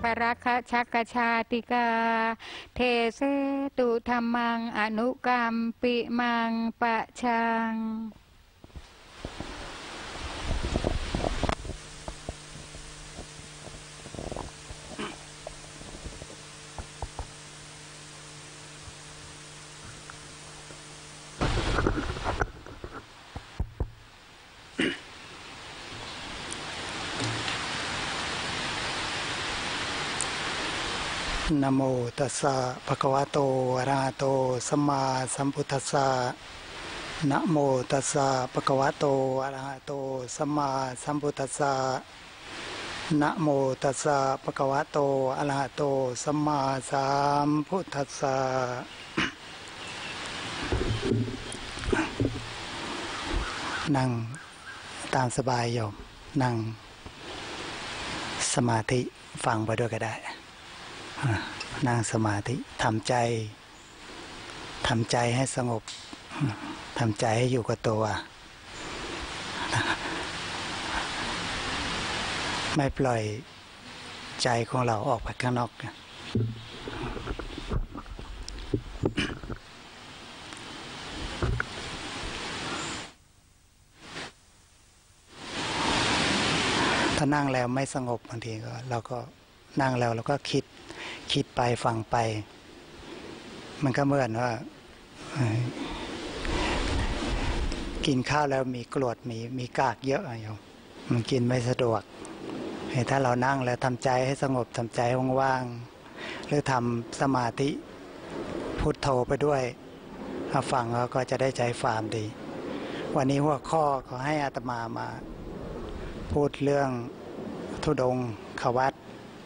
ปรักขชักกชาติกาเทเสตุธรรมังอนุกรรมปิมังปะชังนะโมตัสสะภะคะวะโตอะระหะโตสัมมาสัมพุทธัสสะนะโมตัสสะภะคะวะโตอะระหะโตสัมมาสัมพุทธัสสะนะโมตัสสะภะคะวะโตอะระหะโตสัมมาสัมพุทธัสสะนั่งตามสบายโยมนั่งสมาธิฟังไปด้วยก็ได้นั่งสมาธิทำใจให้สงบทำใจให้อยู่กับตัวไม่ปล่อยใจของเราออกไปข้างนอกถ้านั่งแล้วไม่สงบบางทีก็เราก็นั่งแล้วเราก็คิดไปฟังไปมันก็เหมือนว่ากินข้าวแล้วมีกรวดมีกากเยอะอยู่มันกินไม่สะดวกถ้าเรานั่งแล้วทำใจให้สงบทำใจว่างๆหรือทำสมาธิพุทโธไปด้วยฟังแล้วก็จะได้ใจฟาร์มดีวันนี้หัวข้อขอให้อาตมาพูดเรื่องธุดงค์ขวัต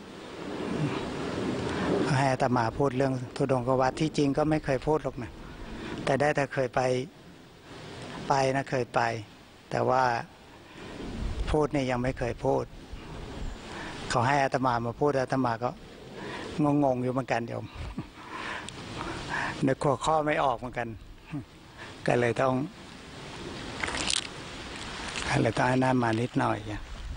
ให้อาตมาพูดเรื่องธุดงควัตรที่จริงก็ไม่เคยพูดหรอกนะแต่ได้แต่เคยไปนะเคยไปแต่ว่าพูดเนี่ยยังไม่เคยพูดเขาให้อาตมามาพูดอาตมาก็งงอยู่เหมือนกันโยมนึกหัวข้อไม่ออกเหมือนกันก็เลยต้องให้น้ามานิดหน่อย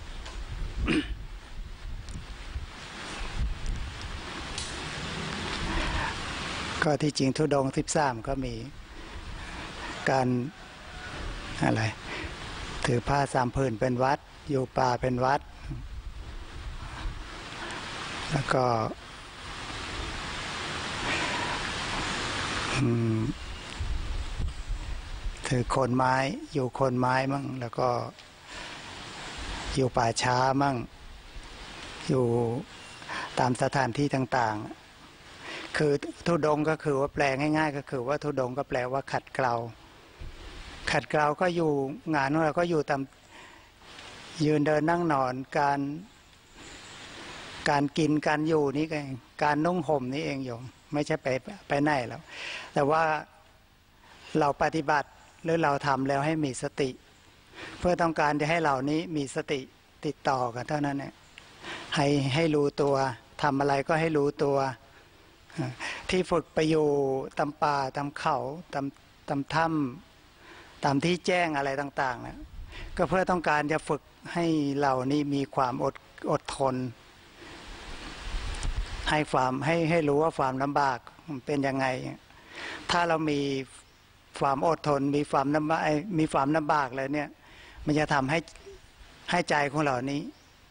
ก็ที่จริงธุดงค์13ก็มีการอะไรถือผ้า3 ผืนเป็นวัดอยู่ป่าเป็นวัดแล้วก็ถือโคนไม้อยู่โคนไม้มั่งแล้วก็อยู่ป่าช้ามั่งอยู่ตามสถานที่ต่างๆคือธุดงค์ก็คือว่าแปลง่ายๆก็คือว่าธุดงค์ก็แปลว่าขัดเกลาก็อยู่งานของเราก็อยู่ตามยืนเดินนั่งนอนการกินการอยู่นี่เองการนุ่งห่มนี่เองโยมไม่ใช่ไปไหนแล้วแต่ว่าเราปฏิบัติหรือเราทำแล้วให้มีสติเพื่อต้องการจะให้เหล่านี้มีสติติดต่อกันเท่านั้นเนี่ยให้รู้ตัวทำอะไรก็ให้รู้ตัวที่ฝึกไปอยู่ตามป่าตามเขาตามถ้ำตามที่แจ้งอะไรต่างๆนะก็เพื่อต้องการจะฝึกให้เหล่านี้มีความอดทนให้รู้ว่าความลำบากมันเป็นยังไงถ้าเรามีความอดทนมีความลำบากเลยเนี่ยมันจะทำให้ใจของเรานี้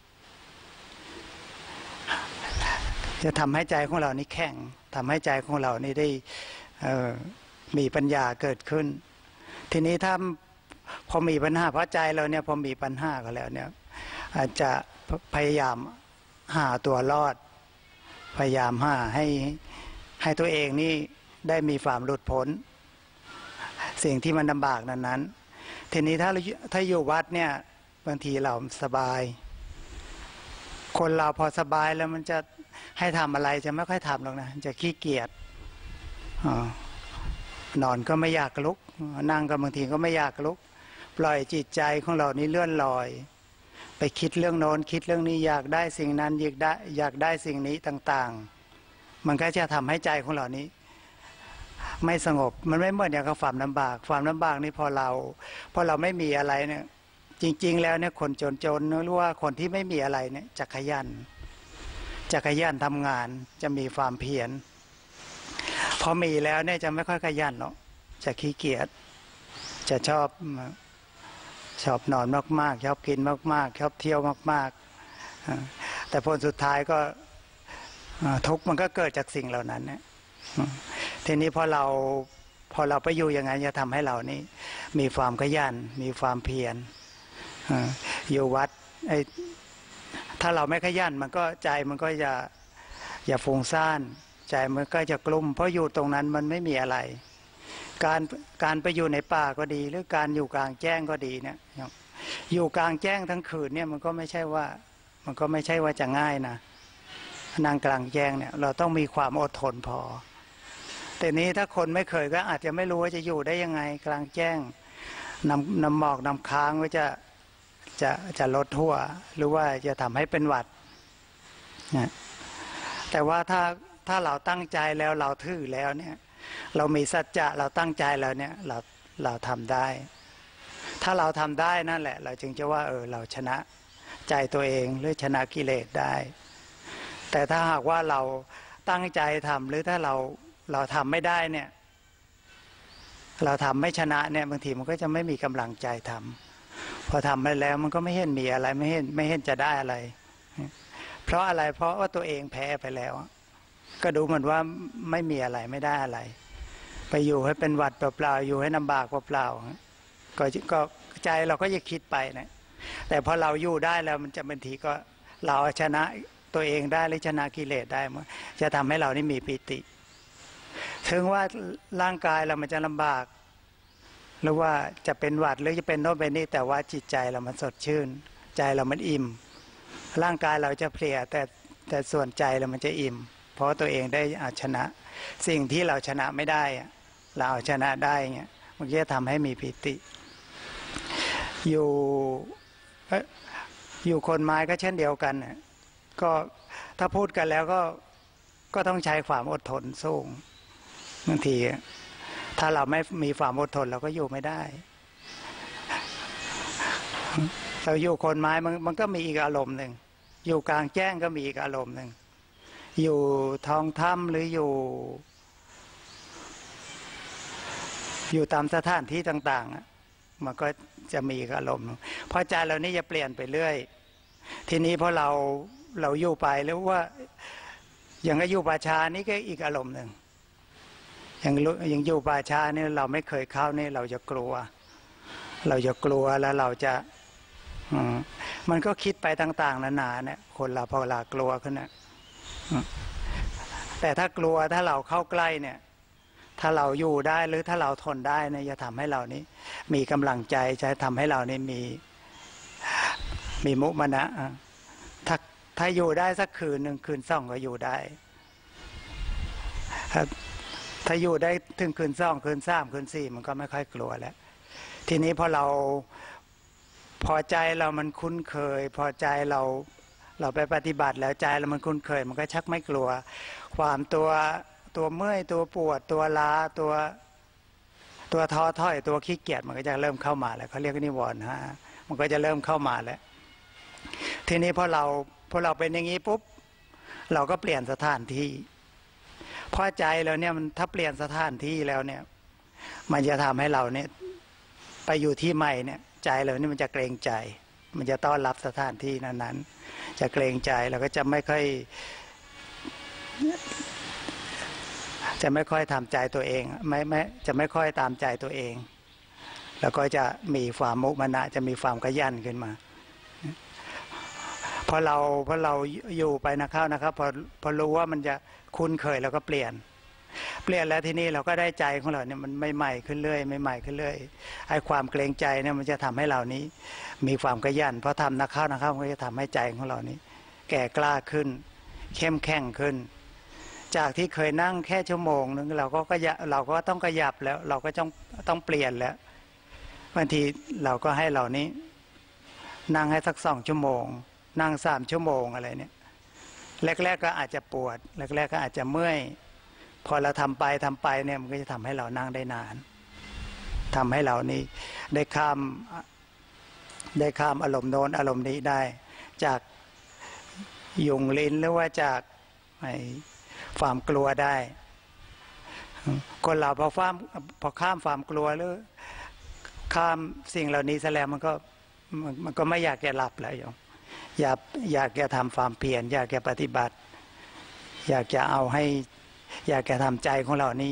จะทำให้ใจของเรานี้แข็งทำให้ใจของเรานี้ได้มีปัญญาเกิดขึ้นทีนี้ถ้าพอมีปัญหาเพราะใจเราเนี่ยพอมีปัญหาก็แล้วเนี่ยอาจจะพยายามหาตัวรอดพยายามหาให้ตัวเองนี่ได้มีความหลุดพ้นสิ่งที่มันลำบากนั้นทีนี้ถ้าอยู่วัดเนี่ยบางทีเราสบายคนเราพอสบายแล้วมันจะให้ทำอะไรจะไม่ค่อยทำหรอกนะจะขี้เกียจนอนก็ไม่อยากลุกนั่งก็บางทีก็ไม่อยากลุกปล่อยจิตใจของเรานี้เลื่อนลอยไปคิดเรื่องโน้นคิดเรื่องนี้อยากได้สิ่งนั้นอยากได้สิ่งนี้ต่างๆมันก็จะทำให้ใจของเรานี้ไม่สงบมันไม่เหมือนอย่างกับความลำบากนี่พอเราไม่มีอะไรเนี่ยจริงๆแล้วเนี่ยคนจนๆหรือว่าคนที่ไม่มีอะไรเนี่ยจะขยันจะขยันทำงานจะมีความเพียรพอมีแล้วเนี่ยจะไม่ค่อยขยันหรอกจะขี้เกียจจะชอบนอนมากๆชอบกินมากๆชอบเที่ยวมากๆแต่ผลสุดท้ายก็ทุกข์มันก็เกิดจากสิ่งเหล่านั้นเนี่ยทีนี้พอเราไปอยู่อย่างนั้นจะทำให้เรานี่มีความขยันมีความเพียรอยู่วัดถ้าเราไม่ขยันมันก็ใจมันก็อย่าฟุ้งซ่านใจมันก็จะกลุ่มเพราะอยู่ตรงนั้นมันไม่มีอะไรการไปอยู่ในป่าก็ดีหรือการอยู่กลางแจ้งก็ดีเนี่ยอยู่กลางแจ้งทั้งคืนเนี่ยมันก็ไม่ใช่ว่าจะง่ายนะนั่งกลางแจ้งเนี่ยเราต้องมีความอดทนพอแต่นี้ถ้าคนไม่เคยก็อาจจะไม่รู้ว่าจะอยู่ได้ยังไงกลางแจ้งน้ำหมอกน้ำค้างก็จะลดทั่วหรือว่าจะทำให้เป็นหวัดนะแต่ว่าถ้าเราตั้งใจแล้วเราถือแล้วเนี่ยเรามีสัจจะเราตั้งใจแล้วเนี่ยเราทำได้ถ้าเราทำได้นั่นแหละเราจึงจะว่าเราชนะใจตัวเองหรือชนะกิเลสได้แต่ถ้าหากว่าเราตั้งใจทำหรือถ้าเราทำไม่ได้เนี่ยเราทำไม่ชนะเนี่ยบางทีมันก็จะไม่มีกำลังใจทำพอทำไปแล้วมันก็ไม่เห็นมีอะไรไม่เห็นจะได้อะไรเพราะอะไรเพราะว่าตัวเองแพ้ไปแล้วก็ดูเหมือนว่าไม่มีอะไรไม่ได้อะไรไปอยู่ให้เป็นหวัดเปล่าๆอยู่ให้ลำบากเปล่าๆก็ใจเราก็จะคิดไปนะแต่พอเราอยู่ได้แล้วมันจะบางทีก็เราชนะตัวเองได้หรือชนะกิเลสได้มันจะทำให้เรานี่มีปิติถึงว่าร่างกายเรามันจะลำบากหรือว่าจะเป็นหวัดหรือจะเป็นโน่นเป็นนี่แต่ว่าจิตใจเรามันสดชื่นใจเรามันอิ่มร่างกายเราจะเพลียแต่ส่วนใจเรามันจะอิ่มเพราะตัวเองได้เอาชนะสิ่งที่เราชนะไม่ได้เราเอาชนะได้เงี้ยมันจะทำให้มีปิติอยู่คนไม้ก็เช่นเดียวกันก็ถ้าพูดกันแล้วก็ต้องใช้ความอดทนสูงบางทีถ้าเราไม่มีความอดทนเราก็อยู่ไม่ได้เราอยู่คนไม้มันก็มีอีกอารมณ์หนึ่งอยู่กลางแจ้งก็มีอีกอารมณ์หนึ่งอยู่ท้องถ้ำหรืออยู่ตามสถานที่ต่างๆมันก็จะมีอารมณ์เพราะใจเรานี่จะเปลี่ยนไปเรื่อยทีนี้พอเราอยู่ไปแล้วว่าอย่างอยู่ป่าช้านี่ก็อีกอารมณ์หนึ่งอย่างอยู่ป่าช้านี่เราไม่เคยเข้านี่เราจะกลัวแล้วเราจะมันก็คิดไปต่างๆนานาเนี่ยคนเราพอเรากลัวขึ้นนะแต่ถ้ากลัวถ้าเราเข้าใกล้เนี่ยถ้าเราอยู่ได้หรือถ้าเราทนได้เนี่ยจะทำให้เรานี้มีกำลังใจจะทำให้เรานี่มีมุมานะถ้าอยู่ได้สักคืนหนึ่งคืนสองก็อยู่ได้ถ้าอยู่ได้ถึงคืนสองคืนสามคืนสี่มันก็ไม่ค่อยกลัวแล้วทีนี้พอใจเรามันคุ้นเคยพอใจเราไปปฏิบัติแล้วใจเรามันคุ้นเคยมันก็ชักไม่กลัวความตัวเมื่อยตัวปวดตัวล้าตัวท้อถอยตัวขี้เกียจมันก็จะเริ่มเข้ามาแล้วเขาเรียกนิวรณ์มันก็จะเริ่มเข้ามาแล้วทีนี้พอเราเป็นอย่างนี้ปุ๊บเราก็เปลี่ยนสถานที่พอใจเราเนี่ยมันถ้าเปลี่ยนสถานที่แล้วเนี่ยมันจะทำให้เราเนี่ยไปอยู่ที่ใหม่เนี่ยใจเรานี่มันจะเกรงใจมันจะต้อนรับสถานที่นั้นๆจะเกรงใจเราก็จะไม่ค่อยทำใจตัวเองจะไม่ค่อยตามใจตัวเองแล้วก็จะมีความมุมานะจะมีความขยันขึ้นมาพอเราอยู่ไปนะครับพอรู้ว่ามันจะคุ้นเคยแล้วก็เปลี่ยนแล้วทีนี้เราก็ได้ใจของเราเนี่ยมันไม่ใหม่ขึ้นเรื่อยไอ้ความเกรงใจเนี่ยมันจะทำให้เรานี้มีความขยันเพราะทำนะครับมันก็จะทำให้ใจของเรานี้แก่กล้าขึ้นเข้มแข็งขึ้นจากที่เคยนั่งแค่ชั่วโมงนึงเราก็ต้องขยับแล้วเราก็ต้องเปลี่ยนแล้วบางทีเราก็ให้เรานี้นั่งให้สัก2 ชั่วโมงนั่ง3 ชั่วโมงอะไรเนี่ยแรกๆก็อาจจะปวดแรกๆก็อาจจะเมื่อยพอเราทำไปเนี่ยมันก็จะทำให้เรานั่งได้นานทำให้เรานี้ได้ข้ามอารมณ์โน้นอารมณ์นี้ได้จากยุงลิ้นหรือว่าจากความกลัวได้คนเราพอข้ามความกลัวหรือข้ามสิ่งเหล่านี้ซะแล้วมันก็ไม่อยากจะหลับแล้วอยากจะทำความเพียรอยากจะปฏิบัติอยากจะทำใจของเรานี้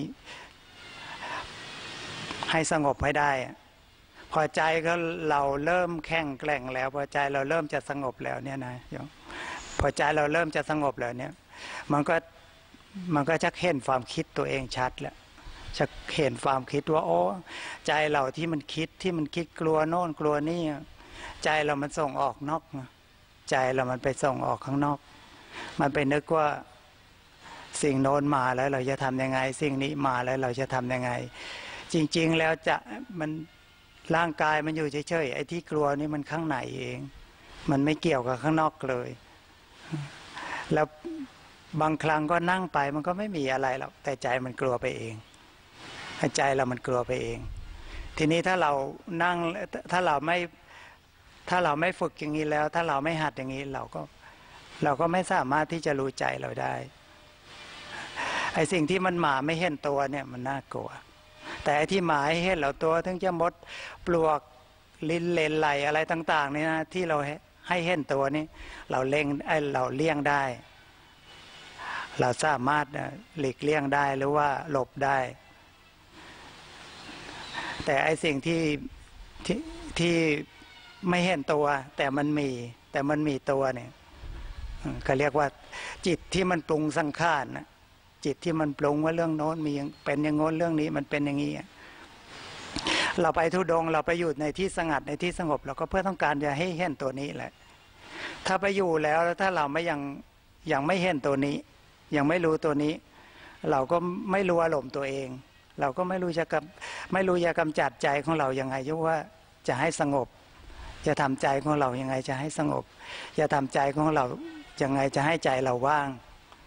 ให้สงบให้ได้พอใจก็เราเริ่มแข็งแกร่งแล้วพอใจเราเริ่มจะสงบแล้วเนี่ยนะพอใจเราเริ่มจะสงบแล้วเนี่ยมันก็จะเห็นความคิดตัวเองชัดแล้วจะเห็นความคิดว่าโอ้ใจเราที่มันคิดกลัวโน่นกลัวนี่ใจเรามันส่งออกนอกใจเรามันไปส่งออกข้างนอกมันไปนึกว่าสิ่งโน้นมาแล้วเราจะทำยังไงสิ่งนี้มาแล้วเราจะทำยังไงจริงๆแล้วมันร่างกายมันอยู่เฉยๆไอ้ที่กลัวนี่มันข้างในเองมันไม่เกี่ยวกับข้างนอกเลยแล้วบางครั้งก็นั่งไปมันก็ไม่มีอะไรหรอกแต่ใจมันกลัวไปเองใจเรามันกลัวไปเองทีนี้ถ้าเรานั่งถ้าเราไม่ฝึกอย่างนี้แล้วถ้าเราไม่หัดอย่างนี้เราก็ไม่สามารถที่จะรู้ใจเราได้ไอ้สิ่งที่มันมาไม่เห็นตัวเนี่ยมันน่ากลัวแต่ไอ้ที่มาให้เห็นเราตัวถึงจะมดปลวกลิ้นเลนไหลอะไรต่างๆนี่นะที่เราให้เห็นตัวนี้เราเลี่ยงได้เราสามารถหลีกเลี่ยงได้หรือว่าหลบได้แต่ไอ้สิ่งที่ไม่เห็นตัวแต่มันมีตัวเนี่ยก็เรียกว่าจิตที่มันปรุงสังขารนะจิตที่มันปรุงว่าเรื่องโน้นมีเป็นอย่างโน้นเรื่องนี้มันเป็นอย่างนี้เราไปธุดงค์เราไปอยู่ในที่สงัดในที่สงบเราก็เพื่อต้องการจะให้เห็นตัวนี้แหละถ้าไปอยู่แล้วถ้าเราไม่ยังไม่เห็นตัวนี้ยังไม่รู้ตัวนี้เราก็ไม่รู้อารมณ์ตัวเองเราก็ไม่รู้จะกำจัดใจของเรายังไงว่าจะให้สงบจะทำใจของเรายังไงจะให้สงบจะทำใจของเรายังไงจะให้ใจเราว่าง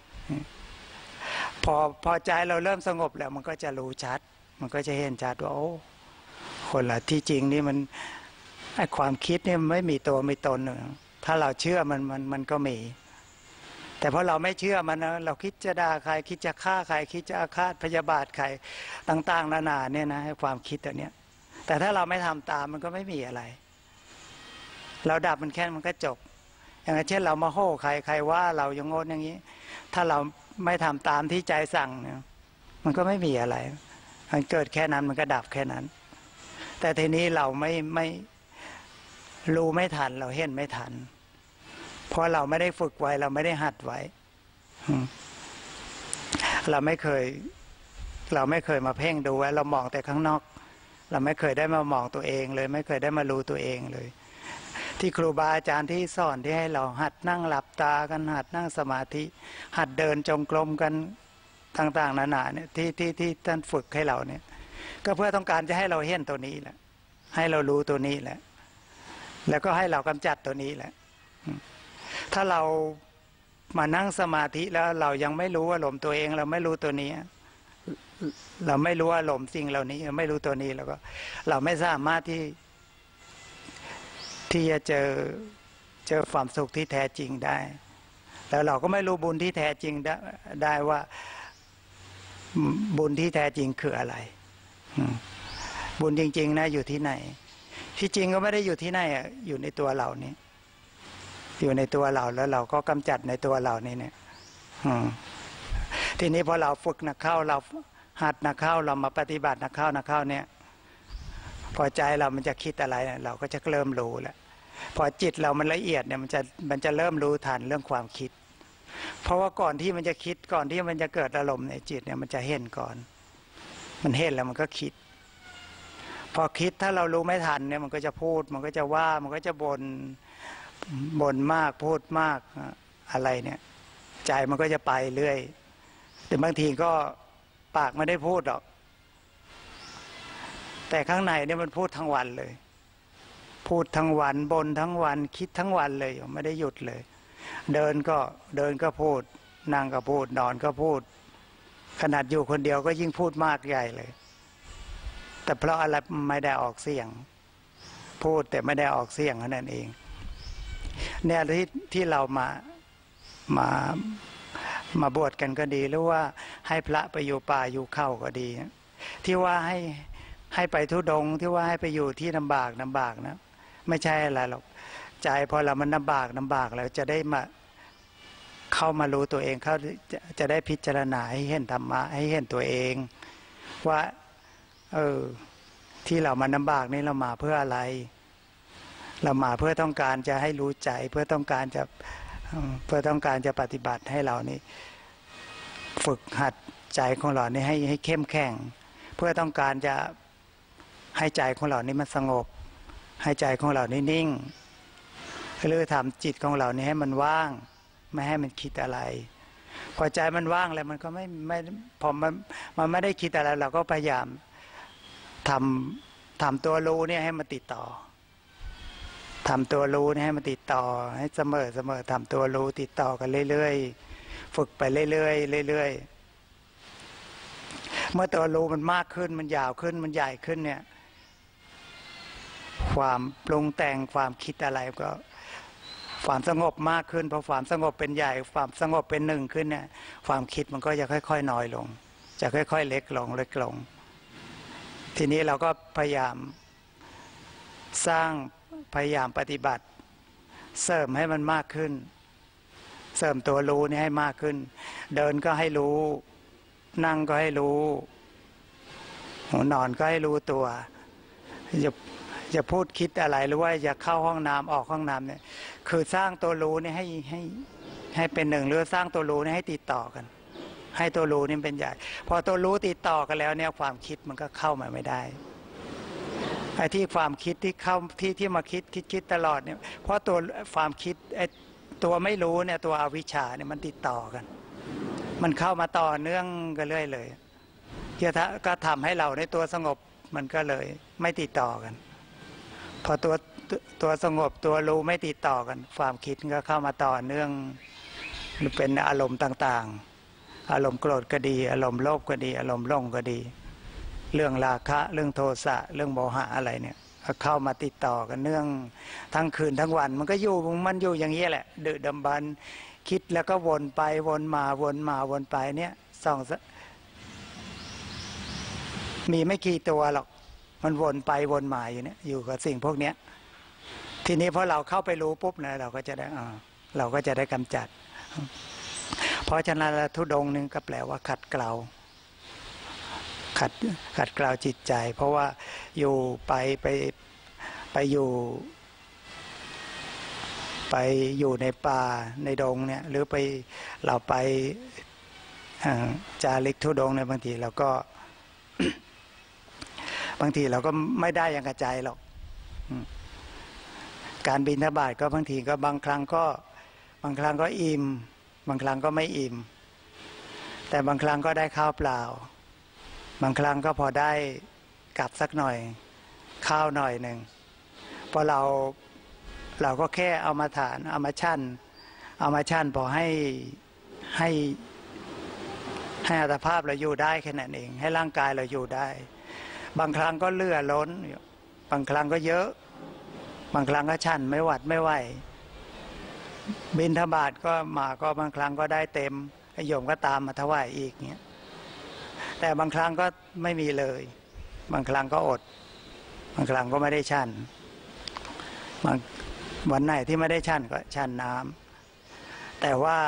พอใจเราเริ่มสงบแล้วมันก็จะรู้ชัดมันก็จะเห็นชัดว่าโอ้คนละที่จริงนี่มันไอ้ความคิดนี่มันไม่มีตัวมีตนถ้าเราเชื่อมันก็มีแต่พอเราไม่เชื่อมันนะเราคิดจะด่าใครคิดจะฆ่าใครคิดจะอาฆาตพยาบาทใครต่างๆนานาเนี่ยนะให้ความคิดตัวเนี้ยแต่ถ้าเราไม่ทำตามมันก็ไม่มีอะไรเราดับมันแค่มันก็จบอย่างเช่นเรามาโห่ใครว่าเราอย่างงดอย่างนี้ถ้าเราไม่ทำตามที่ใจสั่งเนี่ยมันก็ไม่มีอะไรมันเกิดแค่นั้นมันก็ดับแค่นั้นแต่ทีนี้เราไม่รู้ไม่ทันเราเห็นไม่ทันเพราะเราไม่ได้ฝึกไว้เราไม่ได้หัดไว้เราไม่เคยมาเพ่งดูไว้เรามองแต่ข้างนอกเราไม่เคยได้มามองตัวเองเลยไม่เคยได้มารู้ตัวเองเลยที่ครูบาอาจารย์ที่สอนที่ให้เราหัดนั่งหลับตากันหัดนั่งสมาธิหัดเดินจงกรมกันต่างๆนานาเนี่ยที่ท่านฝึกให้เราเนี่ยก็เพื่อต้องการจะให้เราเห็นตัวนี้แหละให้เรารู้ตัวนี้แหละแล้วก็ให้เรากำจัดตัวนี้แหละถ้าเรามานั่งสมาธิแล้วเรายังไม่รู้อารมณ์ตัวเองเราไม่รู้ตัวนี้เราไม่รู้อารมณ์สิ่งเหล่านี้ไม่รู้ตัวนี้แล้วก็เราไม่สามารถที่จะเจอความสุขที่แท้จริงได้แล้วเราก็ไม่รู้บุญที่แท้จริงได้ว่าบุญที่แท้จริงคืออะไรบุญจริงๆนะอยู่ที่ไหนที่จริงก็ไม่ได้อยู่ที่ไหนอยู่ในตัวเรานี้อยู่ในตัวเราแล้วเราก็กำจัดในตัวเรานี่เนี่ยทีนี้พอเราฝึกนักเข้าเราหัดนักเข้าเรามาปฏิบัตินักเข้าเนี่ยพอใจเรามันจะคิดอะไรเราก็จะเริ่มรู้แล้วพอจิตเรามันละเอียดเนี่ยมันจะเริ่มรู้ทันเรื่องความคิดเพราะว่าก่อนที่มันจะคิดก่อนที่มันจะเกิดอารมณ์ในจิตเนี่ยมันจะเห็นก่อนมันเห็นแล้วมันก็คิดพอคิดถ้าเรารู้ไม่ทันเนี่ยมันก็จะพูดมันก็จะว่ามันก็จะบ่นมากพูดมากอะไรเนี่ยใจมันก็จะไปเรื่อยแต่บางทีก็ปากไม่ได้พูดหรอกแต่ข้างในเนี่ยมันพูดทั้งวันเลยพูดทั้งวันบ่นทั้งวันคิดทั้งวันเลยไม่ได้หยุดเลยเดินก็พูดนั่งก็พูดนอนก็พูดขนาดอยู่คนเดียวก็ยิ่งพูดมากใหญ่เลยแต่เพราะอะไรไม่ได้ออกเสียงพูดแต่ไม่ได้ออกเสียงนั่นเองเนี่ยที่เรามามาบวชกันก็ดีหรือว่าให้พระไปอยู่ป่าอยู่เข้าก็ดี ที่ว่าให้ไปธุดงค์ที่ว่าให้ไปอยู่ที่ลำบากนะไม่ใช่อะไรหรอกใจพอเรามันลำบากแล้วจะได้มาเข้ามารู้ตัวเองเขาจะได้พิจารณาให้เห็นธรรมะให้เห็นตัวเองว่าที่เรามันลำบากนี่เรามาเพื่ออะไรเรามาเพื่อต้องการจะให้รู้ใจเพื่อต้องการจะปฏิบัติให้เรานี่ฝึกหัดใจของเรานี่ให้เข้มแข็งเพื่อต้องการจะให้ใจของเรานี่มันสงบให้ใจของเรานี่นิ่งหรือทำจิตของเรานี่ให้มันว่างไม่ให้มันคิดอะไรพอใจมันว่างแล้วมันก็ไม่พอมันไม่ได้คิดอะไรเราก็พยายามทำตัวรู้เนี่ยให้มันติดต่อทำตัวรู้นี่ให้มันติดต่อให้เสมอทำตัวรู้ติดต่อกันเรื่อยๆฝึกไปเรื่อยๆเมื่อตัวรู้มันมากขึ้นมันยาวขึ้นมันใหญ่ขึ้นเนี่ยความปรุงแต่งความคิดอะไรก็ความสงบมากขึ้นพอความสงบเป็นใหญ่ความสงบเป็นหนึ่งขึ้นเนี่ยความคิดมันก็จะค่อยๆน้อยลงจะค่อยๆเล็กลงทีนี้เราก็พยายามปฏิบัติเสริมให้มันมากขึ้นเสริมตัวรู้นี่ให้มากขึ้นเดินก็ให้รู้นั่งก็ให้รู้นอนก็ให้รู้ตัวอย่าพูดคิดอะไรหรือว่าอย่าเข้าห้องน้ำออกห้องน้ำเนี่ยคือสร้างตัวรู้นี่ให้เป็นหนึ่งหรือสร้างตัวรู้นี่ให้ติดต่อกันให้ตัวรู้นี่เป็นใหญ่พอตัวรู้ติดต่อกันแล้วเนี่ยความคิดมันก็เข้ามาไม่ได้ไอ้ที่ความคิดที่เข้าที่มาคิดตลอดเนี่ยเพราะตัวความคิดไอ้ตัวไม่รู้เนี่ยตัวอวิชชาเนี่ยมันติดต่อกันมันเข้ามาต่อเนื่องกันเรื่อยเลยก็ทำให้เราในตัวสงบมันก็เลยไม่ติดต่อกันพอตัวสงบตัวรู้ไม่ติดต่อกันความคิดก็เข้ามาต่อเนื่องหรือเป็นอารมณ์ต่างๆอารมณ์โกรธก็ดีอารมณ์โลภก็ดีอารมณ์หลงก็ดีเรื่องราคะเรื่องโทสะเรื่องโมหะอะไรเนี่ยเข้ามาติดต่อกันเนื่องทั้งคืนทั้งวันมันก็อยู่อย่างนี้แหละดื้อดำบรรพ์คิดแล้วก็วนไปวนไปเนี่ยส่องมีไม่กี่ตัวหรอกมันวนไปวนมาอยู่เนี่ยอยู่กับสิ่งพวกเนี้ยทีนี้พอเราเข้าไปรู้ปุ๊บนะเราก็จะได้กำจัดเพราะฉะนั้นธุดงค์นึงก็แปลว่าขัดเกลาจิตใจเพราะว่าอยู่ไปอยู่ในป่าในดงเนี่ยหรือเราไปจาริกธุดงค์เนี่ยบางทีเราก็ ไม่ได้อย่างกระใจหรอกการบิณฑบาตก็บางทีก็บางครั้งก็อิ่มบางครั้งก็ไม่อิ่มแต่บางครั้งก็ได้ข้าวเปล่าบางครั้งก็พอได้กลับสักหน่อยข้าวหน่อยหนึ่งพอเราก็แค่เอามาทานเอามาชั่นพอให้อัตภาพเราอยู่ได้แค่นั้นเองให้ร่างกายเราอยู่ได้บางครั้งก็เลื่อล้นบางครั้งก็เยอะบางครั้งก็ชั่นไม่หวัดไม่ไหวบิณฑบาตก็มาก็บางครั้งก็ได้เต็มโยมก็ตามมาถวายอีกเงี้ยแต่บางครั้งก็ไม่มีเลยบางครั้งก็อดบางครั้งก็ไม่ได้ชั่นวันไหนที่ไม่ได้ชั่นก็ชั่นน้ำแต่ว่า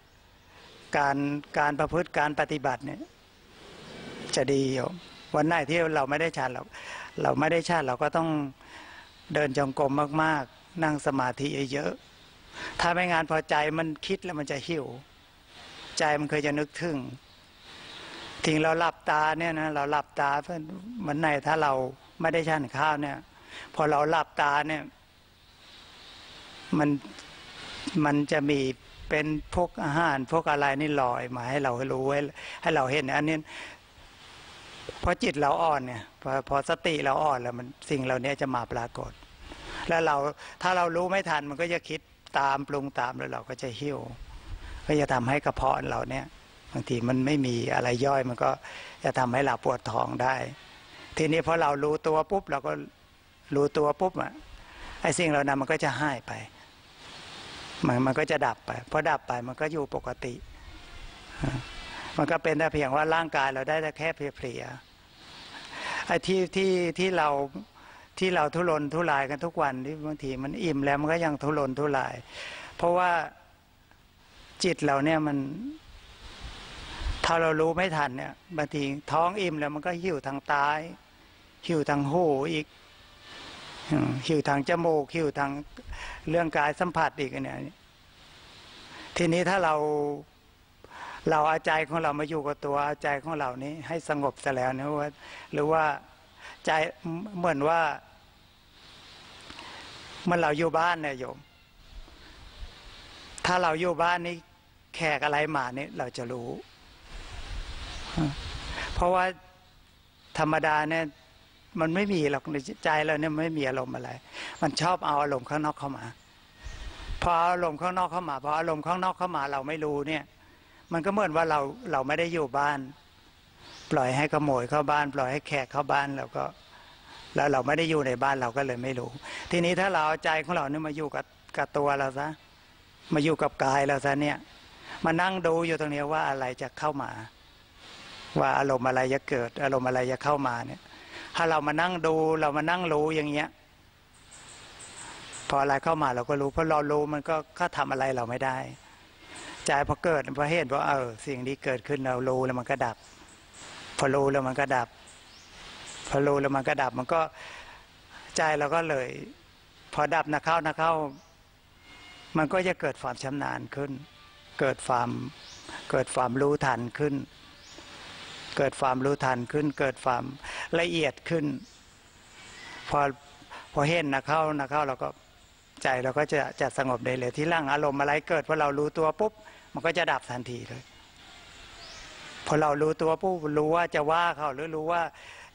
การประพฤติการปฏิบัติเนี่ยจะดีอยู่วันไหนที่เราไม่ได้ชั่นเราไม่ได้ชั่นเราก็ต้องเดินจงกรมมากๆนั่งสมาธิเยอะๆถ้าไม่งานพอใจมันคิดแล้วมันจะหิวใจมันเคยจะนึกถึงทิ้งเราหลับตาเนี่ยนะเราหลับตาเพื่อนวันไหนถ้าเราไม่ได้ฉันข้าวเนี่ยพอเราหลับตาเนี่ยมันจะมีเป็นพวกอาหารพวกอะไรนี่ลอยมาให้เรารู้ให้เราเห็นอันนี้พอจิตเราอ่อนเนี่ยพอสติเราอ่อนแล้วมันสิ่งเหล่านี้จะมาปรากฏแล้วถ้าเรารู้ไม่ทันมันก็จะคิดตามปรุงตามแล้วเราก็จะหิวก็จะทำให้กระเพาะเราเนี่ยบางทีมันไม่มีอะไรย่อยมันก็จะทำให้เราปวดท้องได้ทีนี้พอเรารู้ตัวปุ๊บเราก็รู้ตัวปุ๊บไอ้สิ่งเหล่านั้นมันก็จะหายไปมันก็จะดับไปพอดับไปมันก็อยู่ปกติมันก็เป็นแต่เพียงว่าร่างกายเราได้แต่แค่เพลียไอ้ที่เราทุรนทุรายกันทุกวันที่บางทีมันอิ่มแล้วมันก็ยังทุรนทุรายเพราะว่าจิตเราเนี่ยมันถ้าเรารู้ไม่ทันเนี่ยบางทีท้องอิ่มแล้วมันก็หิวทางตาหิวทางหูอีกหิวทางจมูกหิวทางเรื่องกายสัมผัสอีกเนี่ยทีนี้ถ้าเราเอาใจของเรามาอยู่กับตัวเอาใจของเรานี้ให้สงบซะแล้วนะว่าหรือว่าใจเหมือนว่ามันเราอยู่บ้านเนี่ยโยมถ้าเราอยู่บ้านนี้แขกอะไรมาเนี่ยเราจะรู้เพราะว่าธรรมดาเนี่ยมันไม่มีหรอกในใจเราเนี่ยไม่มีอารมณ์อะไรมันชอบเอาอารมณ์ข้างนอกเข้ามาพออารมณ์ข้างนอกเข้ามาพออารมณ์ข้างนอกเข้ามาเราไม่รู้เนี่ยมันก็เหมือนว่าเราไม่ได้อยู่บ้านปล่อยให้ขโมยเข้าบ้านปล่อยให้แขกเข้าบ้านแล้วเราไม่ได้อยู่ในบ้านเราก็เลยไม่รู้ทีนี้ถ้าเราเอาใจของเราเนี่ยมาอยู่กับตัวเราซะมาอยู่กับกายเราซะเนี่ยมานั่งดูอยู่ตรงนี้ว่าอะไรจะเข้ามาว่าอารมณ์อะไรจะเกิดอารมณ์อะไรจะเข้ามาเนี่ยถ้าเรามานั่งดูเรามานั่งรู้อย่างเงี้ยพออะไรเข้ามาเราก็รู้เพราะเรารู้มันก็ทำอะไรเราไม่ได้ใจพอเกิดพอเห็นว่าสิ่งนี้เกิดขึ้นเรารู้แล้วมันก็ดับพอรู้แล้วมันก็ดับพอรู้แล้วมันก็ดับมันก็ใจเราก็เลยพอดับนะเข้ามันก็จะเกิดความชำนาญขึ้นเกิดความรู้ทันขึ้นเกิดความรู้ทันขึ้นเกิดความละเอียดขึ้นพอเห็นนะเข้าเราก็ใจเราก็จะสงบได้เลยที่ร่างอารมณ์อะไรเกิดพอเรารู้ตัวปุ๊บมันก็จะดับทันทีเลยพอเรารู้ตัวปุ๊บรู้ว่าจะว่าเขาหรือรู้ว่า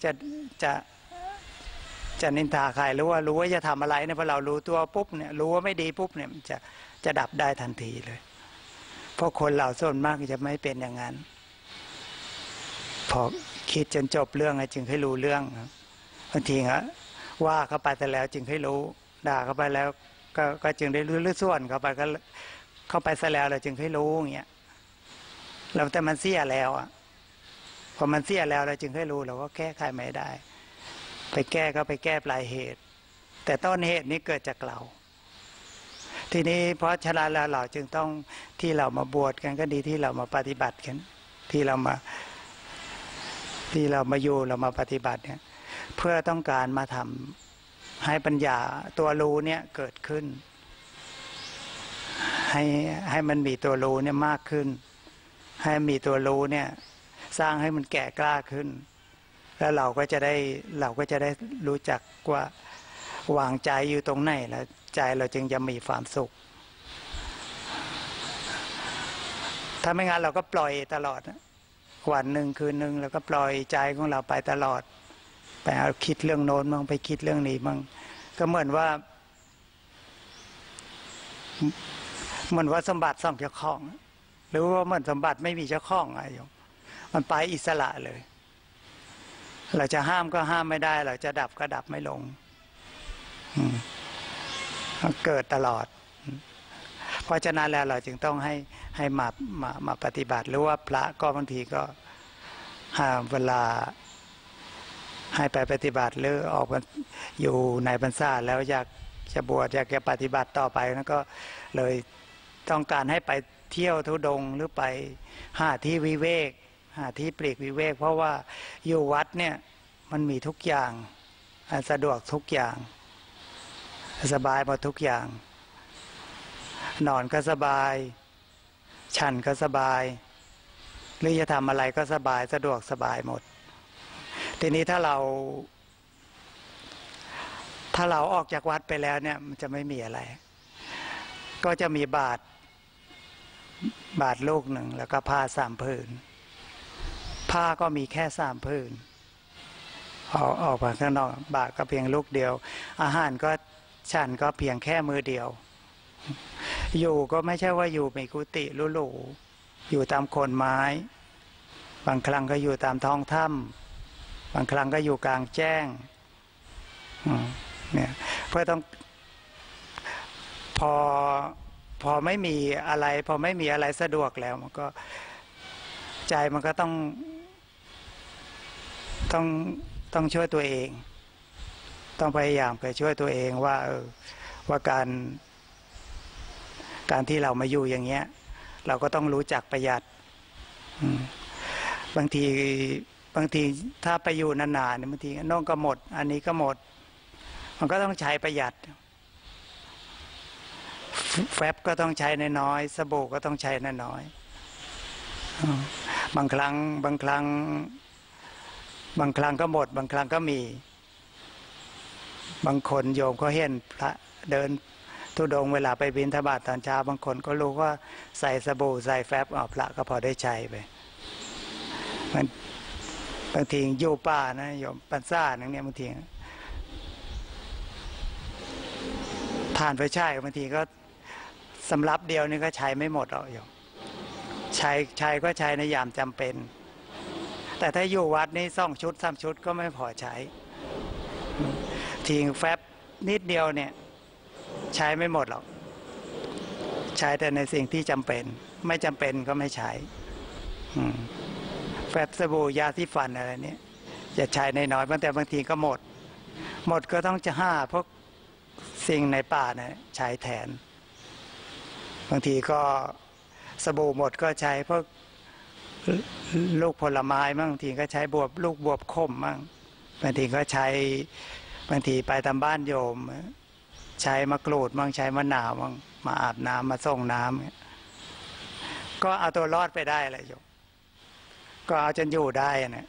จะนินทาใครหรือว่ารู้ว่าจะทำอะไรเนี่ยพอเรารู้ตัวปุ๊บเนี่ยรู้ว่าไม่ดีปุ๊บเนี่ยมันจะดับได้ทันทีเลยเพราะคนเราส่วนมากจะไม่เป็นอย่างนั้นพอคิดจนจบเรื่องจึงให้รู้เรื่องบางทีว่าเข้าไปแต่แล้วจึงให้รู้ด่าเข้าไปแล้วก็จึงได้รู้หรือส่วนเข้าไปก็เข้าไปซะแล้วเราจึงให้รู้อย่างเงี้ยเราแต่มันเสียแล้วพอมันเสียแล้วเราจึงให้รู้เราก็แก้ไขไม่ได้ไปแก้ก็ไปแก้ปลายเหตุแต่ต้นเหตุนี้เกิดจากเราทีนี้เพราะฉะนั้นแล้วเราจึงต้องที่เรามาบวชกันก็ดีที่เรามาปฏิบัติกันที่เรามาอยู่เรามาปฏิบัติเนี่ยเพื่อต้องการมาทำให้ปัญญาตัวรู้เนี่ยเกิดขึ้นให้มันมีตัวรู้เนี่ยมากขึ้นให้มีตัวรู้เนี่ยสร้างให้มันแก่กล้าขึ้นแล้วเราก็จะได้รู้จักว่าวางใจอยู่ตรงไหนแล้วใจเราจึงจะมีความสุขถ้าไม่งั้นเราก็ปล่อยตลอดวันหนึ่งคืนหนึ่งแล้วก็ปล่อยใจของเราไปตลอดไปเอาคิดเรื่องโน้นมั่งไปคิดเรื่องนี้มั่งก็เหมือนว่าสมบัติส่องเจ้าของหรือว่าเหมือนสมบัติไม่มีเจ้าของอะไรอย่างมันไปอิสระเลยเราจะห้ามก็ห้ามไม่ได้เราจะดับก็ดับไม่ลงเกิดตลอดเพราะฉะนั้นแล้วเราจึงต้องให้มาปฏิบัติหรือว่าพระก็บางทีก็เวลาให้ไปปฏิบัติหรือออกอยู่ในพรรษาแล้วอยากจะบวชอยากจะปฏิบัติต่อไปนั้นก็เลยต้องการให้ไปเที่ยวธุดงค์หรือไปหาที่วิเวกหาที่ปลีกวิเวกเพราะว่าอยู่วัดเนี่ยมันมีทุกอย่างสะดวกทุกอย่างสบายหมดทุกอย่างนอนก็สบายฉันก็สบายหรือจะทำอะไรก็สบายสะดวกสบายหมดทีนี้ถ้าเราออกจากวัดไปแล้วเนี่ยมันจะไม่มีอะไรก็จะมีบาตรลูกหนึ่งแล้วก็ผ้า3 ผืนผ้าก็มีแค่3 ผืนออกมาข้างนอกบาตรก็เพียงลูกเดียวอาหารก็ฉันก็เพียงแค่มือเดียวอยู่ก็ไม่ใช่ว่าอยู่ในกุฏิหรูๆอยู่ตามโคนไม้บางครั้งก็อยู่ตามท้องถ้ำบางครั้งก็อยู่กลางแจ้งเนี่ยเพื่อต้องพอพอไม่มีอะไรพอไม่มีอะไรสะดวกแล้วมันก็ใจมันก็ต้องช่วยตัวเองต้องพยายามไปช่วยตัวเองว่าว่าการที่เรามาอยู่อย่างเงี้ยเราก็ต้องรู้จักประหยัดบางทีถ้าไปอยู่นานๆเนี่ยบางทีน้องก็หมดอันนี้ก็หมดมันก็ต้องใช้ประหยัดแฟบก็ต้องใช้น้อยๆสบู่ก็ต้องใช้น้อยๆบางครั้งก็หมดบางครั้งก็มีบางคนโยมก็เห็นพระเดินธุดงค์เวลาไปบิณฑบาตตอนเช้าบางคนก็รู้ว่าใส่สบู่ใส่แฟบพระก็พอได้ใช้ไปมันบางทีอยู่ป่านะโยมปัญซ่านั่งเนี่ยบางทีทานไปใช้บางทีก็สำรับเดียวนี่ก็ใช้ไม่หมดหรอกโยมใช้ก็ใช้ในยามจำเป็นแต่ถ้าอยู่วัดนี่2 ชุด 3 ชุดก็ไม่พอใช้ทิ้งแฟบนิดเดียวเนี่ยใช้ไม่หมดหรอกใช้แต่ในสิ่งที่จำเป็นไม่จำเป็นก็ไม่ใช้แฟบสบู่ยาสีฟันอะไรเนี่ยจะใช้ในน้อยแต่บางทีก็หมดก็ต้องจะพวกสิ่งในป่าเนี่ยใช้แทนบางทีก็สบู่หมดก็ใช้พวกลูกผลไม้บางทีก็ใช้ลูกบวบขมบ้างบางทีก็ใช้บางทีไปตามบ้านโยมใช้มะกรูดบ้างใช้มะนาวบ้างมาอาบน้ำมาส่งน้ำก็เอาตัวรอดไปได้เลยโยมก็เอาจนอยู่ได้นะ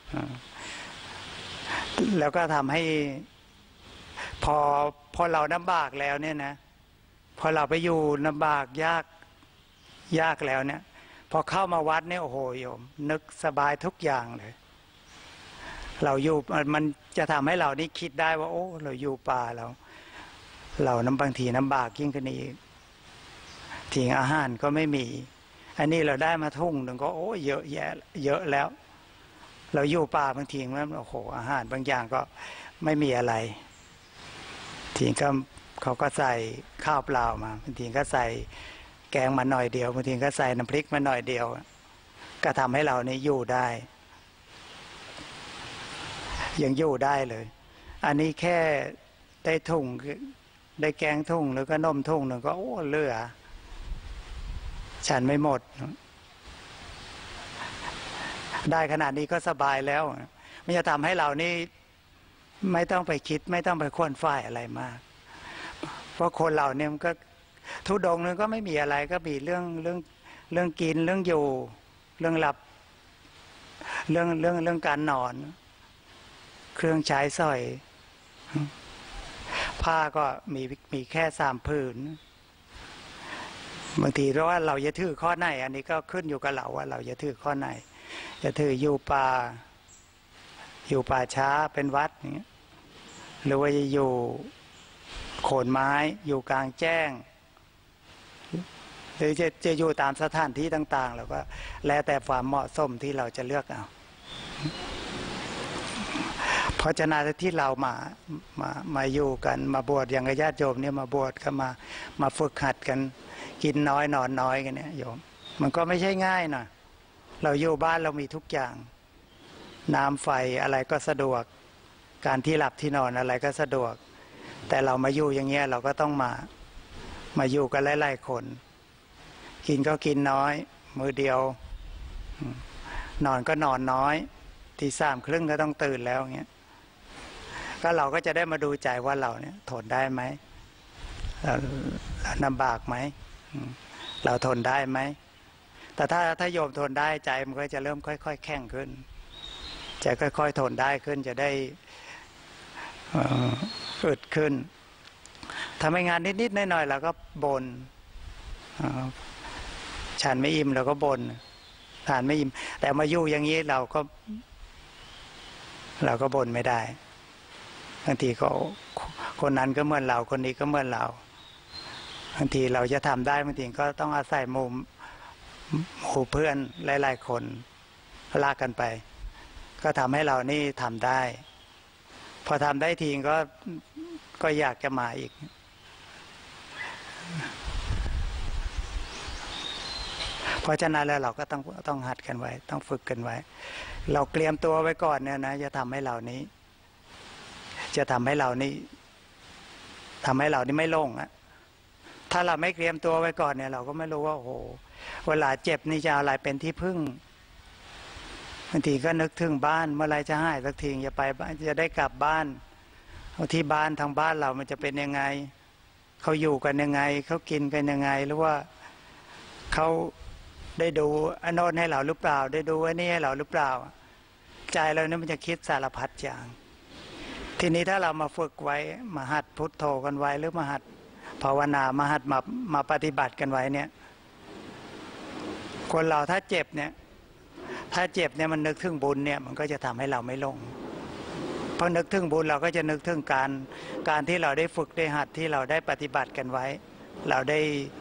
แล้วก็ทำให้พอเราลำบากแล้วเนี่ยนะพอเราไปอยู่ลำบากยากแล้วเนี่ยพอเข้ามาวัดเนี่ยโอ้โหโยมนึกสบายทุกอย่างเลยเราอยู่มันจะทำให้เรานี่คิดได้ว่าโอ้เราอยู่ป่าเราบางทีลำบากยิ่งกว่านี้ทิ้งอาหารก็ไม่มีอันนี้เราได้มาทุ่งหนึ่งก็โอ้เยอะแยะเยอะแล้วเราอยู่ป่าบางทีมันโอ้โหอาหารบางอย่างก็ไม่มีอะไรทีก็เขาก็ใส่ข้าวเปล่ามาบางทีก็ใส่แกงมาหน่อยเดียวบางทีก็ใส่น้ำพริกมาหน่อยเดียวก็ทำให้เรานี่อยู่ได้ยังอยู่ได้เลยอันนี้แค่ได้ทุ่งได้แกงทุ่งหรือก็นมทุ่งหนึ่งก็โอ้เหลือฉันไม่หมดได้ขนาดนี้ก็สบายแล้วมันจะทำให้เรานี่ไม่ต้องไปคิดไม่ต้องไปควนฝ่ายอะไรมากเพราะคนเราเนี่ยมันก็ทุดงนึงก็ไม่มีอะไรก็มีเรื่องกินเรื่องอยู่เรื่องหลับเรื่องการนอนเครื่องใช้สอยผ้าก็มีแค่3 ผืนบางทีเพราะว่าเราจะถือข้อไหนอันนี้ก็ขึ้นอยู่กับเราว่าเราจะถือข้อไหนจะถืออยู่ป่าช้าเป็นวัดอย่างเงี้ยหรือว่าจะอยู่โคนไม้อยู่กลางแจ้งหรือจะอยู่ตามสถานที่ต่างๆแล้วก็แล้วแต่ความเหมาะสมที่เราจะเลือกเอาเพราะฉะนั้นที่เรามาอยู่กันมาบวชอย่างญาติโยมเนี่ยมาบวชก็มาฝึกหัดกันกินน้อยนอนน้อยกันเนี่ยโยมมันก็ไม่ใช่ง่ายนะเราอยู่บ้านเรามีทุกอย่างน้ำไฟอะไรก็สะดวกการที่หลับที่นอนอะไรก็สะดวกแต่เรามาอยู่อย่างเงี้ยเราก็ต้องมาอยู่กันหลายๆคนกินก็กินน้อยมื้อเดียวนอนก็นอนน้อยตี 3:30ก็ต้องตื่นแล้วเงี้ยก็เราก็จะได้มาดูใจว่าเราเนี่ยทนได้ไหมลำบากไหมเราทนได้ไหมแต่ถ้าโยมทนได้ใจมันก็จะเริ่มค่อยๆแข็งขึ้นจะค่อยๆทนได้ขึ้นจะได้อึดขึ้นทำให้งานนิดๆหน่อยๆเราก็บ่นฉันไม่อิ่มเราก็บ่นทานไม่อิ่มแต่มาอยู่อย่างนี้เราก็บ่นไม่ได้บางทีก็คนนั้นก็เหมือนเราคนนี้ก็เหมือนเราบางทีเราจะทำได้บางทีก็ต้องอาศัยหมู่เพื่อนหลายๆคนลากกันไปก็ทำให้เรานี่ทำได้พอทำได้ทีก็อยากจะมาอีกเพราะฉะนั้นแล้วเราก็ต้องหัดกันไว้ต้องฝึกกันไว้เราเตรียมตัวไว้ก่อนเนี่ยนะจะทำให้เรานี้ไม่ลงอะถ้าเราไม่เตรียมตัวไว้ก่อนเนี่ยเราก็ไม่รู้ว่าโอ้โหเวลาเจ็บนี่จะอะไรเป็นที่พึ่งบางทีก็นึกถึงบ้านเมื่อไรจะหายสักทีจะไปจะได้กลับบ้านที่บ้านทางบ้านเรามันจะเป็นยังไงเขาอยู่กันยังไงเขากินกันยังไงหรือว่าเขาได้ดูอโนนให้เราหรือเปล่าได้ดูอันนี้ให้เราหรือเปล่าใจเราเนี่ยมันจะคิดสารพัดอย่างทีนี้ถ้าเรามาฝึกไว้มาหัดพุทโธกันไว้หรือมาหัดภาวนามาหัดมาปฏิบัติกันไว้เนี่ยคนเราถ้าเจ็บเนี่ยมันนึกถึงบุญเนี่ยมันก็จะทำให้เราไม่ลงพอนึกถึงบุญเราก็จะนึกถึงการที่เราได้ฝึกได้หัดที่เราได้ปฏิบัติกันไว้เราได้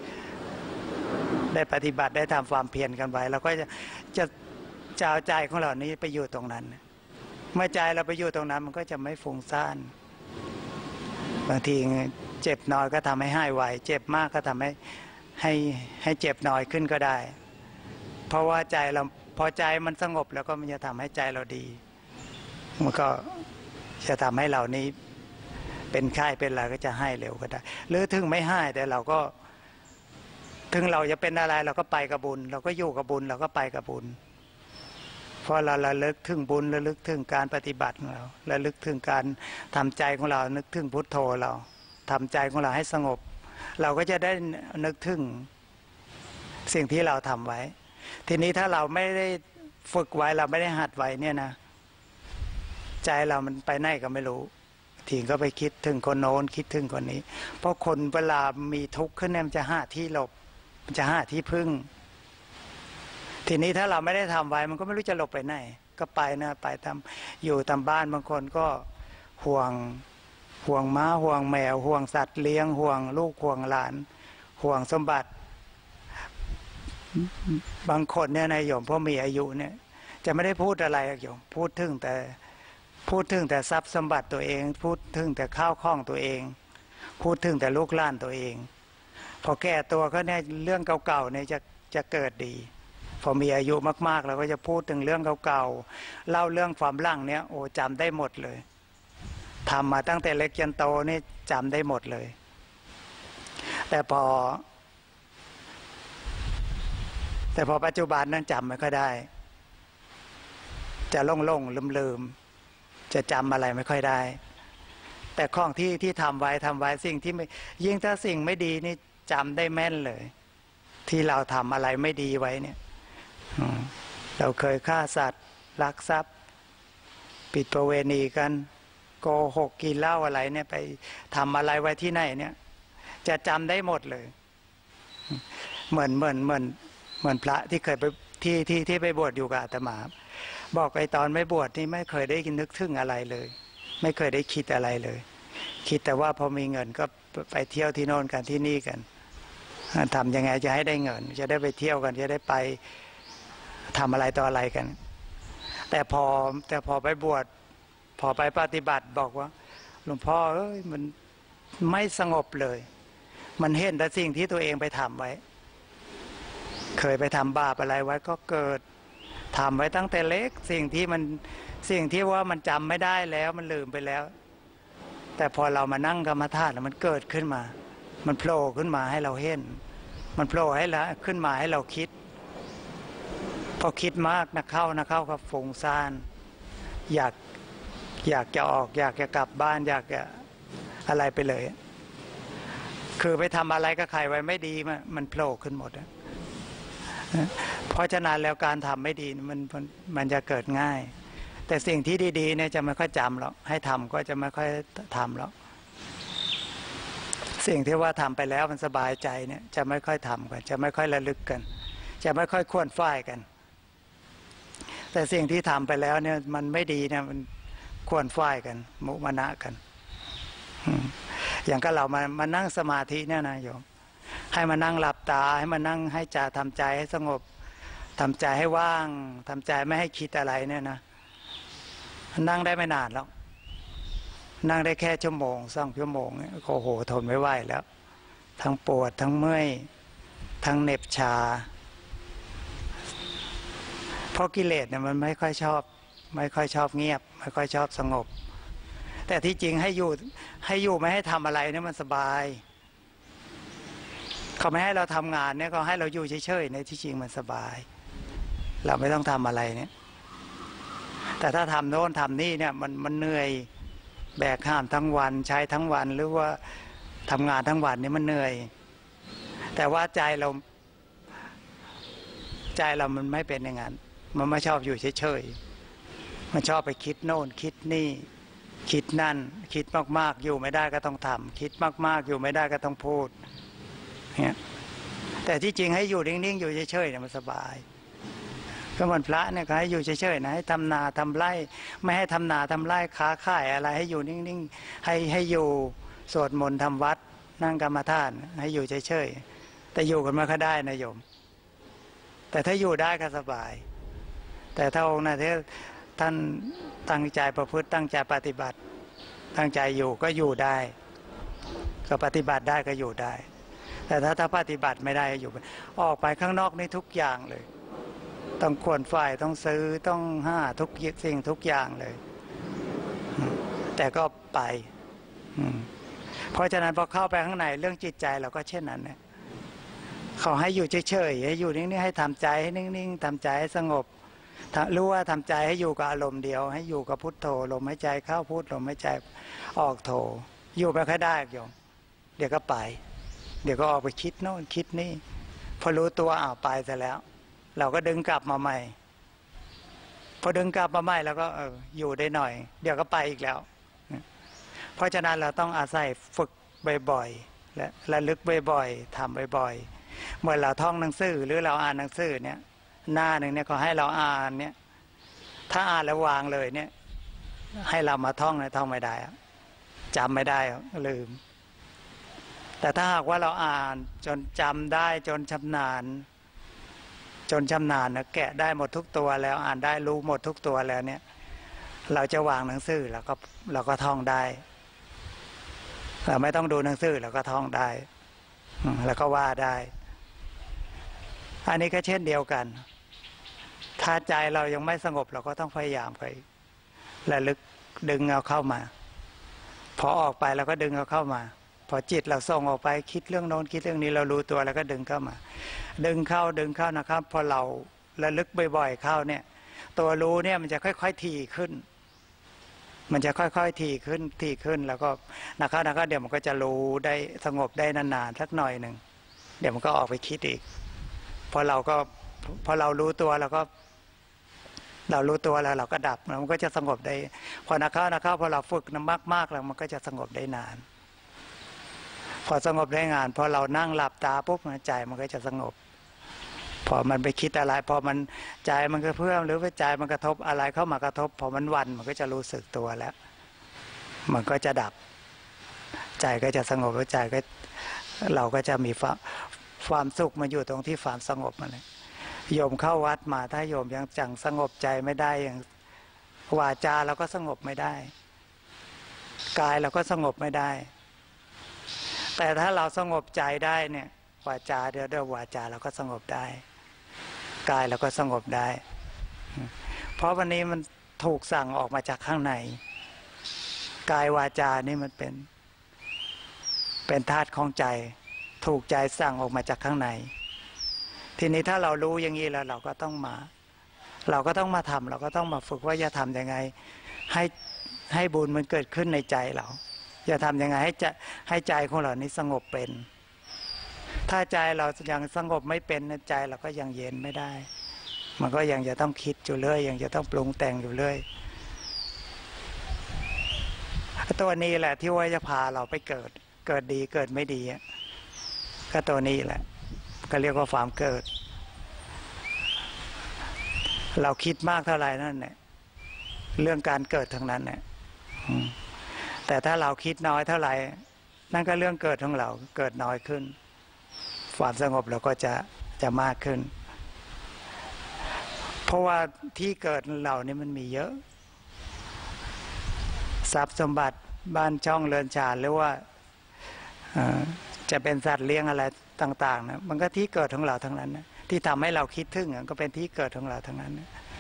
ปฏิบัติได้ทำความเพียรกันไว้เราก็จะเอาใจของเรานี้ไปอยู่ตรงนั้นเมื่อใจเราไปอยู่ตรงนั้นมันก็จะไม่ฟุ้งซ่านบางทีเจ็บน้อยก็ทำให้หายไวเจ็บมากก็ทำให้เจ็บน้อยขึ้นก็ได้เพราะว่าใจเราพอใจมันสงบแล้วก็มันจะทำให้ใจเราดีมันก็จะทำให้เรานี้เป็นไข้เป็นอะไรก็จะให้เร็วก็ได้หรือถึงไม่ให้แต่เราก็ถึงเราจะเป็นอะไรเราก็ไปกับบุญเราก็อยู่กับบุญเราก็ไปกับบุญเพราะเราระลึกถึงบุญระลึกถึงการปฏิบัติของเราระลึกถึงการทำใจของเรานึกถึงพุทโธเราทำใจของเราให้สงบเราก็จะได้นึกถึงสิ่งที่เราทำไว้ทีนี้ถ้าเราไม่ได้ฝึกไว้เราไม่ได้หัดไว้เนี่ยนะใจเรามันไปไหนก็ไม่รู้ทีก็ไปคิดถึงคนโน้นคิดถึงคนนี้เพราะคนเวลามีทุกข์ขึ้นเนี่ยมันจะหาที่หลบมันจะหาที่พึ่งทีนี้ถ้าเราไม่ได้ทำไว้มันก็ไม่รู้จะหลบไปไหนก็ไปนะไปทำอยู่ตามบ้านบางคนก็ห่วงม้าห่วงแมวห่วงสัตว์เลี้ยงห่วงลูกห่วงหลานห่วงสมบัติบางคนเนี่ยนายโยมพอมีอายุเนี่ยจะไม่ได้พูดอะไรโยมพูดถึงแต่ทรัพย์สมบัติตัวเองพูดถึงแต่ข้าวข้องตัวเองพูดถึงแต่ลูกหลานตัวเองพอแก่ตัวก็เนี่ยเรื่องเก่าๆเนี่ยจะเกิดดีพอมีอายุมากๆเราก็จะพูดถึงเรื่องเก่าๆเล่าเรื่องความหลังเนี่ยโอ้จำได้หมดเลยทำมาตั้งแต่เล็กจนโตนี่จำได้หมดเลยแต่พอปัจจุบันนั้นจำไม่ค่อยได้จะล่งลืมจะจำอะไรไม่ค่อยได้แต่ของที่ทำไว้สิ่งที่ไม่ยิ่งถ้าสิ่งไม่ดีนี่จำได้แม่นเลยที่เราทำอะไรไม่ดีไว้เนี่ยเราเคยฆ่าสัตว์ลักทรัพย์ผิดประเวณีกันโกหกกินเหล้าอะไรเนี่ยไปทำอะไรไว้ที่ไหนเนี่ยจะจำได้หมดเลยเหมือนพระที่เคยไปที่ไปบวชอยู่กับอาตมาบอกไอ้ตอนไม่บวชนี่ไม่เคยได้นึกถึงอะไรเลยไม่เคยได้คิดอะไรเลยคิดแต่ว่าพอมีเงินก็ไปเที่ยวที่โน่นกันที่นี่กันทำยังไงจะให้ได้เงินจะได้ไปเที่ยวกันจะได้ไปทำอะไรต่ออะไรกันแต่พอไปบวชพอไปปฏิบัติบอกว่าหลวงพ่อมันไม่สงบเลยมันเห็นแต่สิ่งที่ตัวเองไปทำไว้เคยไปทำบาปอะไรไว้ก็เกิดทำไว้ตั้งแต่เล็กสิ่งที่ว่ามันจำไม่ได้แล้วมันลืมไปแล้วแต่พอเรามานั่งกรรมฐานมันเกิดขึ้นมามันโผล่ขึ้นมาให้เราเห็นมันโผล่ให้ละขึ้นมาให้เราคิดพอคิดมากนักเข้ากับฟุ้งซ่านอยากจะออกอยากจะกลับบ้านอยากจะอะไรไปเลยคือไปทำอะไรกับใครไว้ไม่ดีมันโผล่ขึ้นหมดเพราะฉะนั้นแล้วการทำไม่ดีมันจะเกิดง่ายแต่สิ่งที่ดีๆเนี่ยจะไม่ค่อยจำหรอกให้ทำก็จะไม่ค่อยทำหรอกสิ่งที่ว่าทำไปแล้วมันสบายใจเนี่ยจะไม่ค่อยทำกันจะไม่ค่อยระลึกกันจะไม่ค่อยควนฝ้ายกันแต่สิ่งที่ทำไปแล้วเนี่ยมันไม่ดีเนี่ยมันควนฝ้ายกันมุมานะกันอย่างก็เรามานั่งสมาธิเนี่ยนะโยมให้มานั่งหลับตาให้มานั่งให้ใจทำใจให้สงบทำใจให้ว่างทำใจไม่ให้คิดอะไรเนี่ยนะนั่งได้ไม่นานแล้วนั่งได้แค่ชั่วโมง2 ชั่วโมงโอ้โหทนไม่ไหวแล้วทั้งปวดทั้งเมื่อยทั้งเหน็บชาเพราะกิเลสเนี่ยมันไม่ค่อยชอบเงียบไม่ค่อยชอบสงบแต่ที่จริงให้อยู่ไม่ให้ทำอะไรเนี่ยมันสบายเขาไม่ให้เราทำงานเนี่ยเขาให้เราอยู่เฉยๆในที่จริงมันสบายเราไม่ต้องทำอะไรเนี่ยแต่ถ้าทำโน่นทำนี่เนี่ยมันเหนื่อยแบกข้ามทั้งวันใช้ทั้งวันหรือว่าทำงานทั้งวันนี่มันเหนื่อยแต่ว่าใจเรามันไม่เป็นอย่างนั้นมันไม่ชอบอยู่เฉยๆมันชอบไปคิดโน่นคิดนี่คิดนั่นคิดมากๆอยู่ไม่ได้ก็ต้องทำคิดมากๆอยู่ไม่ได้ก็ต้องพูดเนี่ยแต่ที่จริงให้อยู่นิ่งๆอยู่เฉยๆเนี่ยมันสบายก็เหมือนพระเนี่ยให้อยู่เฉยๆนะให้ทำนาทำไร่ไม่ให้ทำนาทำไร่ค้าขายอะไรให้อยู่นิ่งๆให้อยู่สวดมนต์ทำวัดนั่งกรรมฐานให้อยู่เฉยๆแต่อยู่กันไม่ค่อยได้นะโยมแต่ถ้าอยู่ได้ก็สบายแต่ถ้าองค์นะที่ท่านตั้งใจประพฤติตั้งใจปฏิบัติตั้งใจอยู่ก็อยู่ได้ก็ปฏิบัติได้ก็อยู่ได้แต่ถ้าปฏิบัติไม่ได้อยู่ออกไปข้างนอกนี่ทุกอย่างเลยต้องขวนฝ่ายต้องซื้อต้องห้าทุกสิ่งทุกอย่างเลยแต่ก็ไปเพราะฉะนั้นพอเข้าไปข้างในเรื่องจิตใจเราก็เช่นนั้นเนี่ยเขาให้อยู่เฉยๆให้อยู่นิ่งๆให้ทำใจให้นิ่งๆทำใจให้สงบรู้ว่าทำใจให้อยู่กับอารมณ์เดียวให้อยู่กับพุทโธลมหายใจเข้าพุทลมหายใจออกโธอยู่ไม่ค่อยได้โยมเดี๋ยวก็ไปเดี๋ยวก็ออกไปคิดโน่นคิดนี่พอรู้ตัวไปซะแล้วเราก็ดึงกลับมาใหม่พอดึงกลับมาใหม่แล้วก็อยู่ได้หน่อยเดี๋ยวก็ไปอีกแล้วเพราะฉะนั้นเราต้องอาศัยฝึกบ่อยๆและระลึกบ่อยๆทำบ่อยๆเมื่อเราท่องหนังสือหรือเราอ่านหนังสือเนี่ยหน้าหนึ่งเนี่ยเขาให้เราอ่านเนี่ยถ้าอ่านแล้ววางเลยเนี่ยให้เรามาท่องเนี่ยท่องไม่ได้จำไม่ได้ลืมแต่ถ้าหากว่าเราอ่านจนจำได้จนชำนาญนะแกะได้หมดทุกตัวแล้วอ่านได้รู้หมดทุกตัวแล้วเนี่ยเราจะวางหนังสือเราก็ท่องได้เราไม่ต้องดูหนังสือเราก็ท่องได้แล้วก็ว่าได้อันนี้ก็เช่นเดียวกันถ้าใจเรายังไม่สงบเราก็ต้องพยายามไประลึกดึงเอาเข้ามาพอออกไปเราก็ดึงเอาเข้ามาพอจิตเราส่งออกไปคิดเรื่องโน้นคิดเรื่องนี้เรารู้ตัวแล้วก็ดึงเข้ามาดึงเข้านะครับพอเราระลึกบ่อยๆเข้าเนี่ยตัวรู้เนี่ยมันจะค่อยๆถี่ขึ้นมันจะค่อยๆถี่ขึ้นแล้วก็นะครับเดี๋ยวมันก็จะรู้ได้สงบได้นานๆสักหน่อยหนึ่งเดี๋ยวมันก็ออกไปคิดอีกพอเรารู้ตัวเรารู้ตัวแล้วเราก็ดับมันก็จะสงบได้พอนะครับพอเราฝึกมากๆแล้วมันก็จะสงบได้นานพอสงบได้งานพอเรานั่งหลับตาปุ๊บใจมันก็จะสงบพอมันไปคิดอะไรพอมันใจมันก็เพิ่มหรือว่าใจมันกระทบอะไรเข้ามากระทบพอมันวันมันก็จะรู้สึกตัวแล้วมันก็จะดับใจก็จะสงบแล้วใจก็เราก็จะมีความสุขมาอยู่ตรงที่ความสงบมันเลยโยมเข้าวัดมาถ้าโยมยังจังสงบใจไม่ได้อย่างวาจาเราก็สงบไม่ได้กายเราก็สงบไม่ได้แต่ถ้าเราสงบใจได้เนี่ยวาจาเดี๋ยววาจาเราก็สงบได้กายเราก็สงบได้เพราะวันนี้มันถูกสั่งออกมาจากข้างในกายวาจานี่มันเป็นธาตุของใจถูกใจสั่งออกมาจากข้างในทีนี้ถ้าเรารู้อย่างนี้แล้วเราก็ต้องมาทำเราก็ต้องมาฝึกว่าจะทำยังไงให้บุญมันเกิดขึ้นในใจเราจะทำยังไงให้ใจของเรานี้สงบเป็นถ้าใจเรายังสงบไม่เป็นใจเราก็ยังเย็นไม่ได้มันก็ยังจะต้องคิดอยู่เรื่อยยังจะต้องปรุงแต่งอยู่เรื่อยตัวนี้แหละที่ว่าจะพาเราไปเกิดดีเกิดไม่ดีก็ตัวนี้แหละก็เรียกว่าความเกิดเราคิดมากเท่าไหร่นั่นแหละเรื่องการเกิดทั้งนั้นเนี่ยแต่ถ้าเราคิดน้อยเท่าไหร่นั่นก็เรื่องเกิดของเราเกิดน้อยขึ้นความสงบเราก็จะมากขึ้นเพราะว่าที่เกิดเรานี่มันมีเยอะทรัพย์สมบัติบ้านช่องเรือนชานหรือว่าจะเป็นสัตว์เลี้ยงอะไรต่างๆนะมันก็ที่เกิดของเราทั้งนั้นนะที่ทำให้เราคิดถึงก็เป็นที่เกิดของเราทั้งนั้นนะ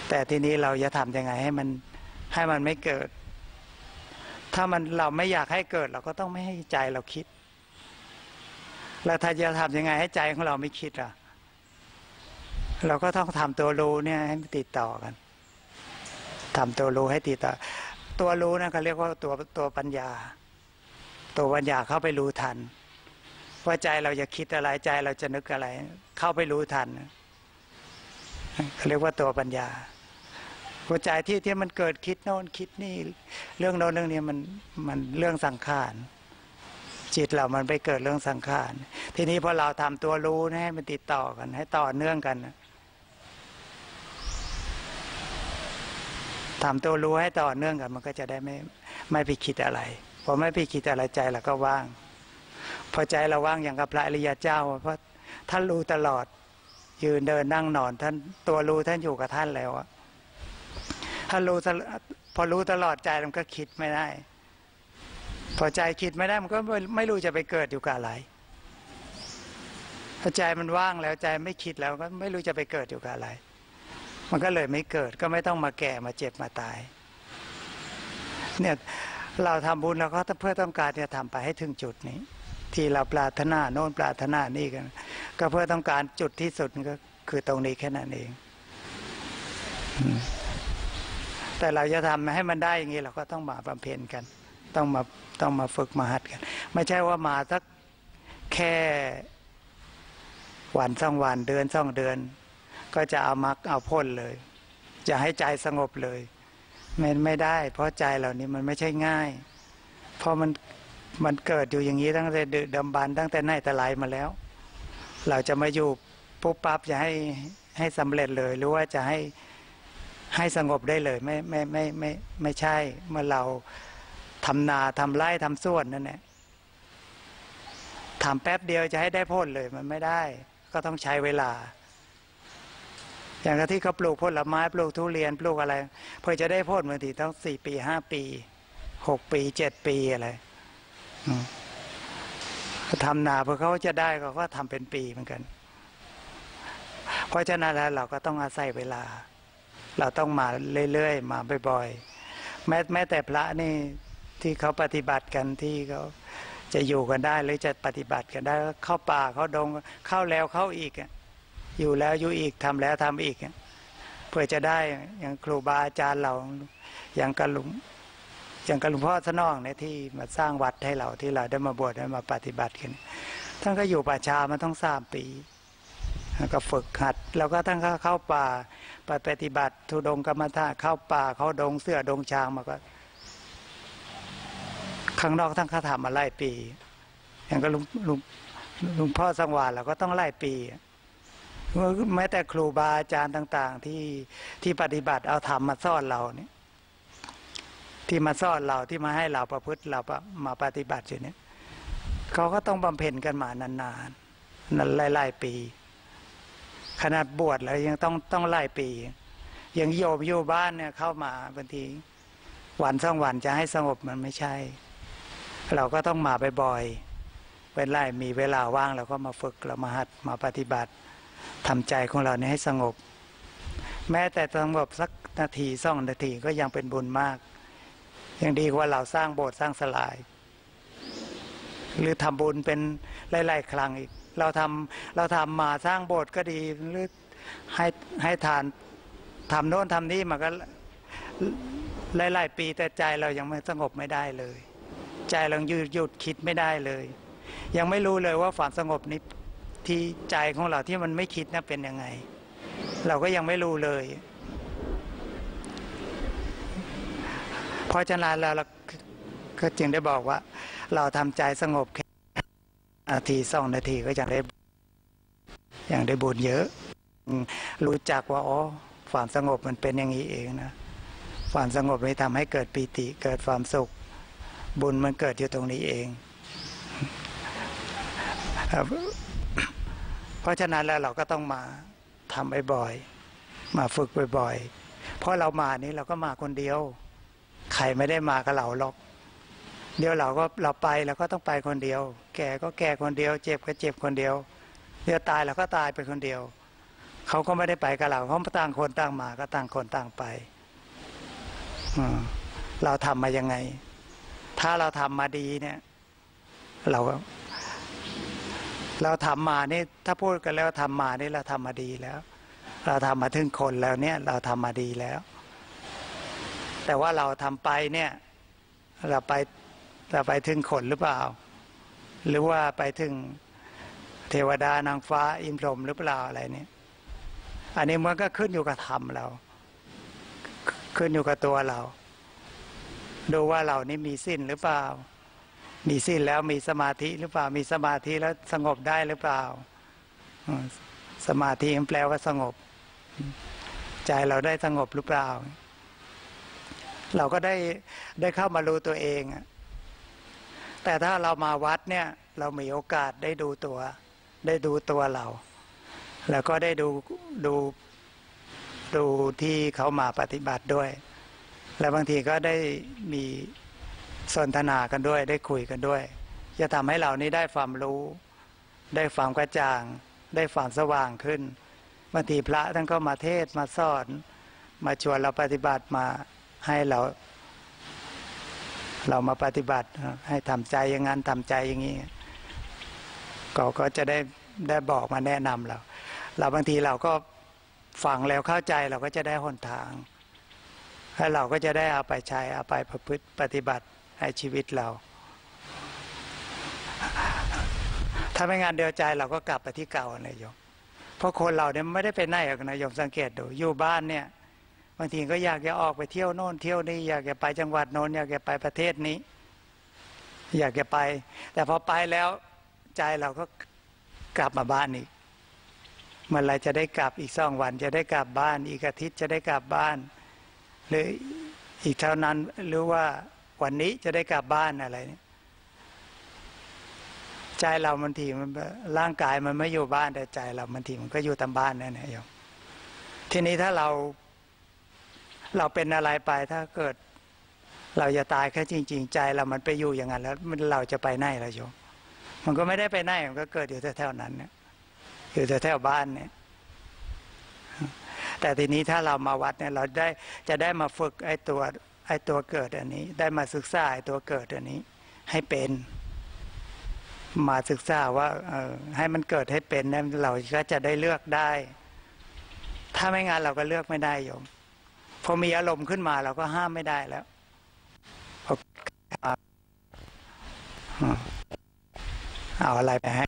แต่ทีนี้เราจะทำยังไงให้มันไม่เกิด ถ้าเราไม่อยากให้เกิดเราก็ต้องไม่ให้ใจเราคิดแล้วถ้าจะทำยังไงให้ใจของเราไม่คิดล่ะเราก็ต้องทำตัวรู้เนี่ยให้ติดต่อกันทำตัวรู้ให้ติดต่อตัวรู้นั่นเขาเรียกว่าตัวปัญญาตัวปัญญาเข้าไปรู้ทันว่าใจเราจะคิดอะไรใจเราจะนึกอะไรเข้าไปรู้ทันเขาเรียกว่าตัวปัญญาหัวใจที่มันเกิดคิดโน่นคิดนี่เรื่องโน้นเรื่องนี้มันเรื่องสังขารจิตเรามันไปเกิดเรื่องสังขารทีนี้พอเราทำตัวรู้ให้มันติดต่อกันให้ต่อเนื่องกันทำตัวรู้ให้ต่อเนื่องกันมันก็จะได้ไม่ไปคิดอะไรพอไม่ไปคิดอะไรใจเราก็ว่างพอใจเราว่างอย่างกับพระอริยเจ้าเพราะท่านรู้ตลอดยืนเดินนั่งนอนท่านตัวรู้ท่านอยู่กับท่านแล้วถ้ารู้พอรู้ตลอดใจมันก็คิดไม่ได้พอใจคิดไม่ได้มันก็ไม่รู้จะไปเกิดอยู่กับอะไรพอใจมันว่างแล้วใจไม่คิดแล้วก็ไม่รู้จะไปเกิดอยู่กับอะไรมันก็เลยไม่เกิดก็ไม่ต้องมาแก่มาเจ็บมาตายเนี่ยเราทำบุญเราก็เพื่อต้องการจะทำไปให้ถึงจุดนี้ที่เราปรารถนาโน่นปรารถนานี่กันก็เพื่อต้องการจุดที่สุดก็คือตรงนี้แค่นั้นเองแต่เราจะทำให้มันได้อย่างนี้เราก็ต้องมาบำเพ็ญกันต้องมาฝึกมาหัดกันไม่ใช่ว่ามาสักแค่วัน2 วันเดือน2 เดือนก็จะเอามรรคเอาผลเลยจะให้ใจสงบเลยไม่ได้เพราะใจเหล่านี้มันไม่ใช่ง่ายเพราะมันเกิดอยู่อย่างนี้ตั้งแต่ดึกดำบรรพ์ตั้งแต่ไหนแต่ไรมาแล้วเราจะมาอยู่ปุ๊บปั๊บจะให้สำเร็จเลยหรือว่าจะให้สงบได้เลยไม่ใช่เมื่อเราทำนาทำไร่ทำสวนนั่นแหละทำแป๊บเดียวจะให้ได้ผลเลยมันไม่ได้ก็ต้องใช้เวลาอย่างที่เขาปลูกผลไม้ปลูกทุเรียนปลูกอะไรเพื่อจะได้ผลบางทีต้อง4 ปี 5 ปี6 ปี 7 ปีอะไรทำนาเพื่อเขาจะได้เขาก็ทำเป็นปีเหมือนกันเพราะฉะนั้นแล้วเราก็ต้องอาศัยเวลาเราต้องมาเรื่อยๆมาบ่อยๆแม้แต่พระนี่ที่เขาปฏิบัติกันที่เขาจะอยู่กันได้หรือจะปฏิบัติกันได้เข้าป่าเข้าดงเข้าแล้วเข้าอีกอยู่แล้วอยู่อีกทำแล้วทำอีกเพื่อจะได้อย่างครูบาอาจารย์เราอย่างกระหลวงพ่อสนองเนี่ยที่มาสร้างวัดให้เราที่เราได้มาบวชได้มาปฏิบัติกันท่านก็อยู่ป่าช้ามาต้อง3 ปีแล้วก็ฝึกหัดแล้วก็ท่านก็เข้าป่าไปปฏิบัติธุดงกรรมฐานเข้าป่าเข้าดงเสื้อดงช้างมาก็ข้างนอกท่านเขาทำมาหลายปีอย่างก็ลุงพ่อสังวาลเราก็ต้องหลายปีแม้แต่ครูบาอาจารย์ต่างๆที่ปฏิบัติเอาธรรมมาสอนเราเนี่ยที่มาสอนเราที่มาให้เราประพฤติเรามาปฏิบัติอยู่เนี่ยเขาก็ต้องบำเพ็ญกันมานานๆนั่นหลายปีขนาดบวชแล้วยังต้องหลายปีอย่างโยมอยู่บ้านเนี่ยเข้ามาบางทีวัน2 วันจะให้สงบมันไม่ใช่เราก็ต้องมาบ่อยๆเป็นไรมีเวลาว่างเราก็มาฝึกเรามาหัดมาปฏิบัติทำใจของเราเนี่ยให้สงบแม้แต่สงบสักนาที2 นาทีก็ยังเป็นบุญมากยังดีกว่าเราสร้างโบสถ์สร้างศาลาหรือทำบุญเป็นหลายๆครั้งอีกเราทำมาสร้างโบสถ์ก็ดีหรือให้ทานทำโน่นทำนี่มาก็หลายๆปีแต่ใจเรายังไม่สงบไม่ได้เลยใจเราหยุดคิดไม่ได้เลยยังไม่รู้เลยว่าความสงบนี้ที่ใจของเราที่มันไม่คิดนะเป็นยังไงเราก็ยังไม่รู้เลยเพราะฉะนั้นเราก็จึงได้บอกว่าเราทำใจสงบแค่นาที2 นาทีก็ยังได้บุญเยอะรู้จักว่าอ๋อความสงบมันเป็นอย่างนี้เองนะความสงบนี้ทำให้เกิดปีติเกิดความสุขบุญมันเกิดอยู่ตรงนี้เองเพราะฉะนั้นแล้วเราก็ต้องมาทำบ่อยๆมาฝึกบ่อยๆเพราะเรามานี้เราก็มาคนเดียวใครไม่ได้มากับเราหรอกเดี๋ยวเราไปเราก็ต้องไปคนเดียวแก่ก็แก่คนเดียวเจ็บก็เจ็บคนเดียวเดี๋ยวตายเราก็ตายไปคนเดียวเขาก็ไม่ได้ไปกับเราเขาต่างคนต่างมาก็ต่างคนต่างไปเราทำมายังไงถ้าเราทำมาดีเนี่ยเราทำมานี่ถ้าพูดกันแล้วทำมานี่เราทำมาดีแล้วเราทำมาถึงคนแล้วเนี่ยเราทำมาดีแล้วแต่ว่าเราทำไปเนี่ยเราไปถึงคนหรือเปล่าหรือว่าไปถึงเทวดานางฟ้าอินทร์พรหมหรือเปล่าอะไรเนี่ยอันนี้มันก็ขึ้นอยู่กับธรรมเราขึ้นอยู่กับตัวเราดูว่าเรานี่มีศีลหรือเปล่ามีศีลแล้วมีสมาธิหรือเปล่ามีสมาธิแล้วสงบได้หรือเปล่าสมาธิแปลว่าสงบใจเราได้สงบหรือเปล่าเราก็ได้เข้ามารู้ตัวเองแต่ถ้าเรามาวัดเนี่ยเรามีโอกาสได้ดูตัวเราแล้วก็ได้ดูที่เขามาปฏิบัติด้วยและบางทีก็ได้มีสนทนากันด้วยได้คุยกันด้วยจะทำให้เรานี้ได้ความรู้ได้ความกระจ่างได้ความสว่างขึ้นบางทีพระท่านก็มาเทศมาสอนมาชวนเราปฏิบัติมาให้เรามาปฏิบัติให้ทำใจอย่างนั้นทำใจอย่างนี้ก็จะได้บอกมาแนะนำเราบางทีเราก็ฟังแล้วเข้าใจเราก็จะได้หนทางแล้วเราก็จะได้เอาไปใช้เอาไปประพฤติปฏิบัติให้ชีวิตเราถ้าไม่งานเดียวใจเราก็กลับไปที่เก่าเลยโยมเพราะคนเราเนี่ยไม่ได้ไปไหนหรอกนะโยมสังเกตดูอยู่บ้านเนี่ยบางทีก็อยากจะออกไปเที่ยวโน่นเที่ยวนี่อยากจะไปจังหวัดโน้นอยากจะไปประเทศนี้อยากจะไปแต่พอไปแล้วใจเราก็กลับมาบ้านอีกเมื่อไรจะได้กลับอีก2 วันจะได้กลับบ้านอีกอาทิตย์จะได้กลับบ้านหรืออีกเท่านั้นหรือว่าวันนี้จะได้กลับบ้านอะไรเนี่ยใจเราบางทีมันร่างกายมันไม่อยู่บ้านแต่ใจเราบางทีมันก็อยู่ตามบ้านนั่นแหละโยมทีนี้ถ้าเราเป็นอะไรไปถ้าเกิดเราจะตายแค่จริงๆใจเรามันไปอยู่อย่างนั้นแล้วเราจะไปไหนล่ะโยมมันก็ไม่ได้ไปไหนมันก็เกิดอยู่แถวๆนั้นเนี่ยอยู่แถวๆบ้านเนี่ยแต่ทีนี้ถ้าเรามาวัดเนี่ยเราจะได้มาฝึกไอ้ตัวเกิดอันนี้ได้มาศึกษาไอ้ตัวเกิดอันนี้ให้เป็นมาศึกษาว่าให้มันเกิดให้เป็นเนี่ยเราก็จะได้เลือกได้ถ้าไม่งั้นเราก็เลือกไม่ได้โยมพอมีอารมณ์ขึ้นมาเราก็ห้ามไม่ได้แล้วเอาอะไรไปให้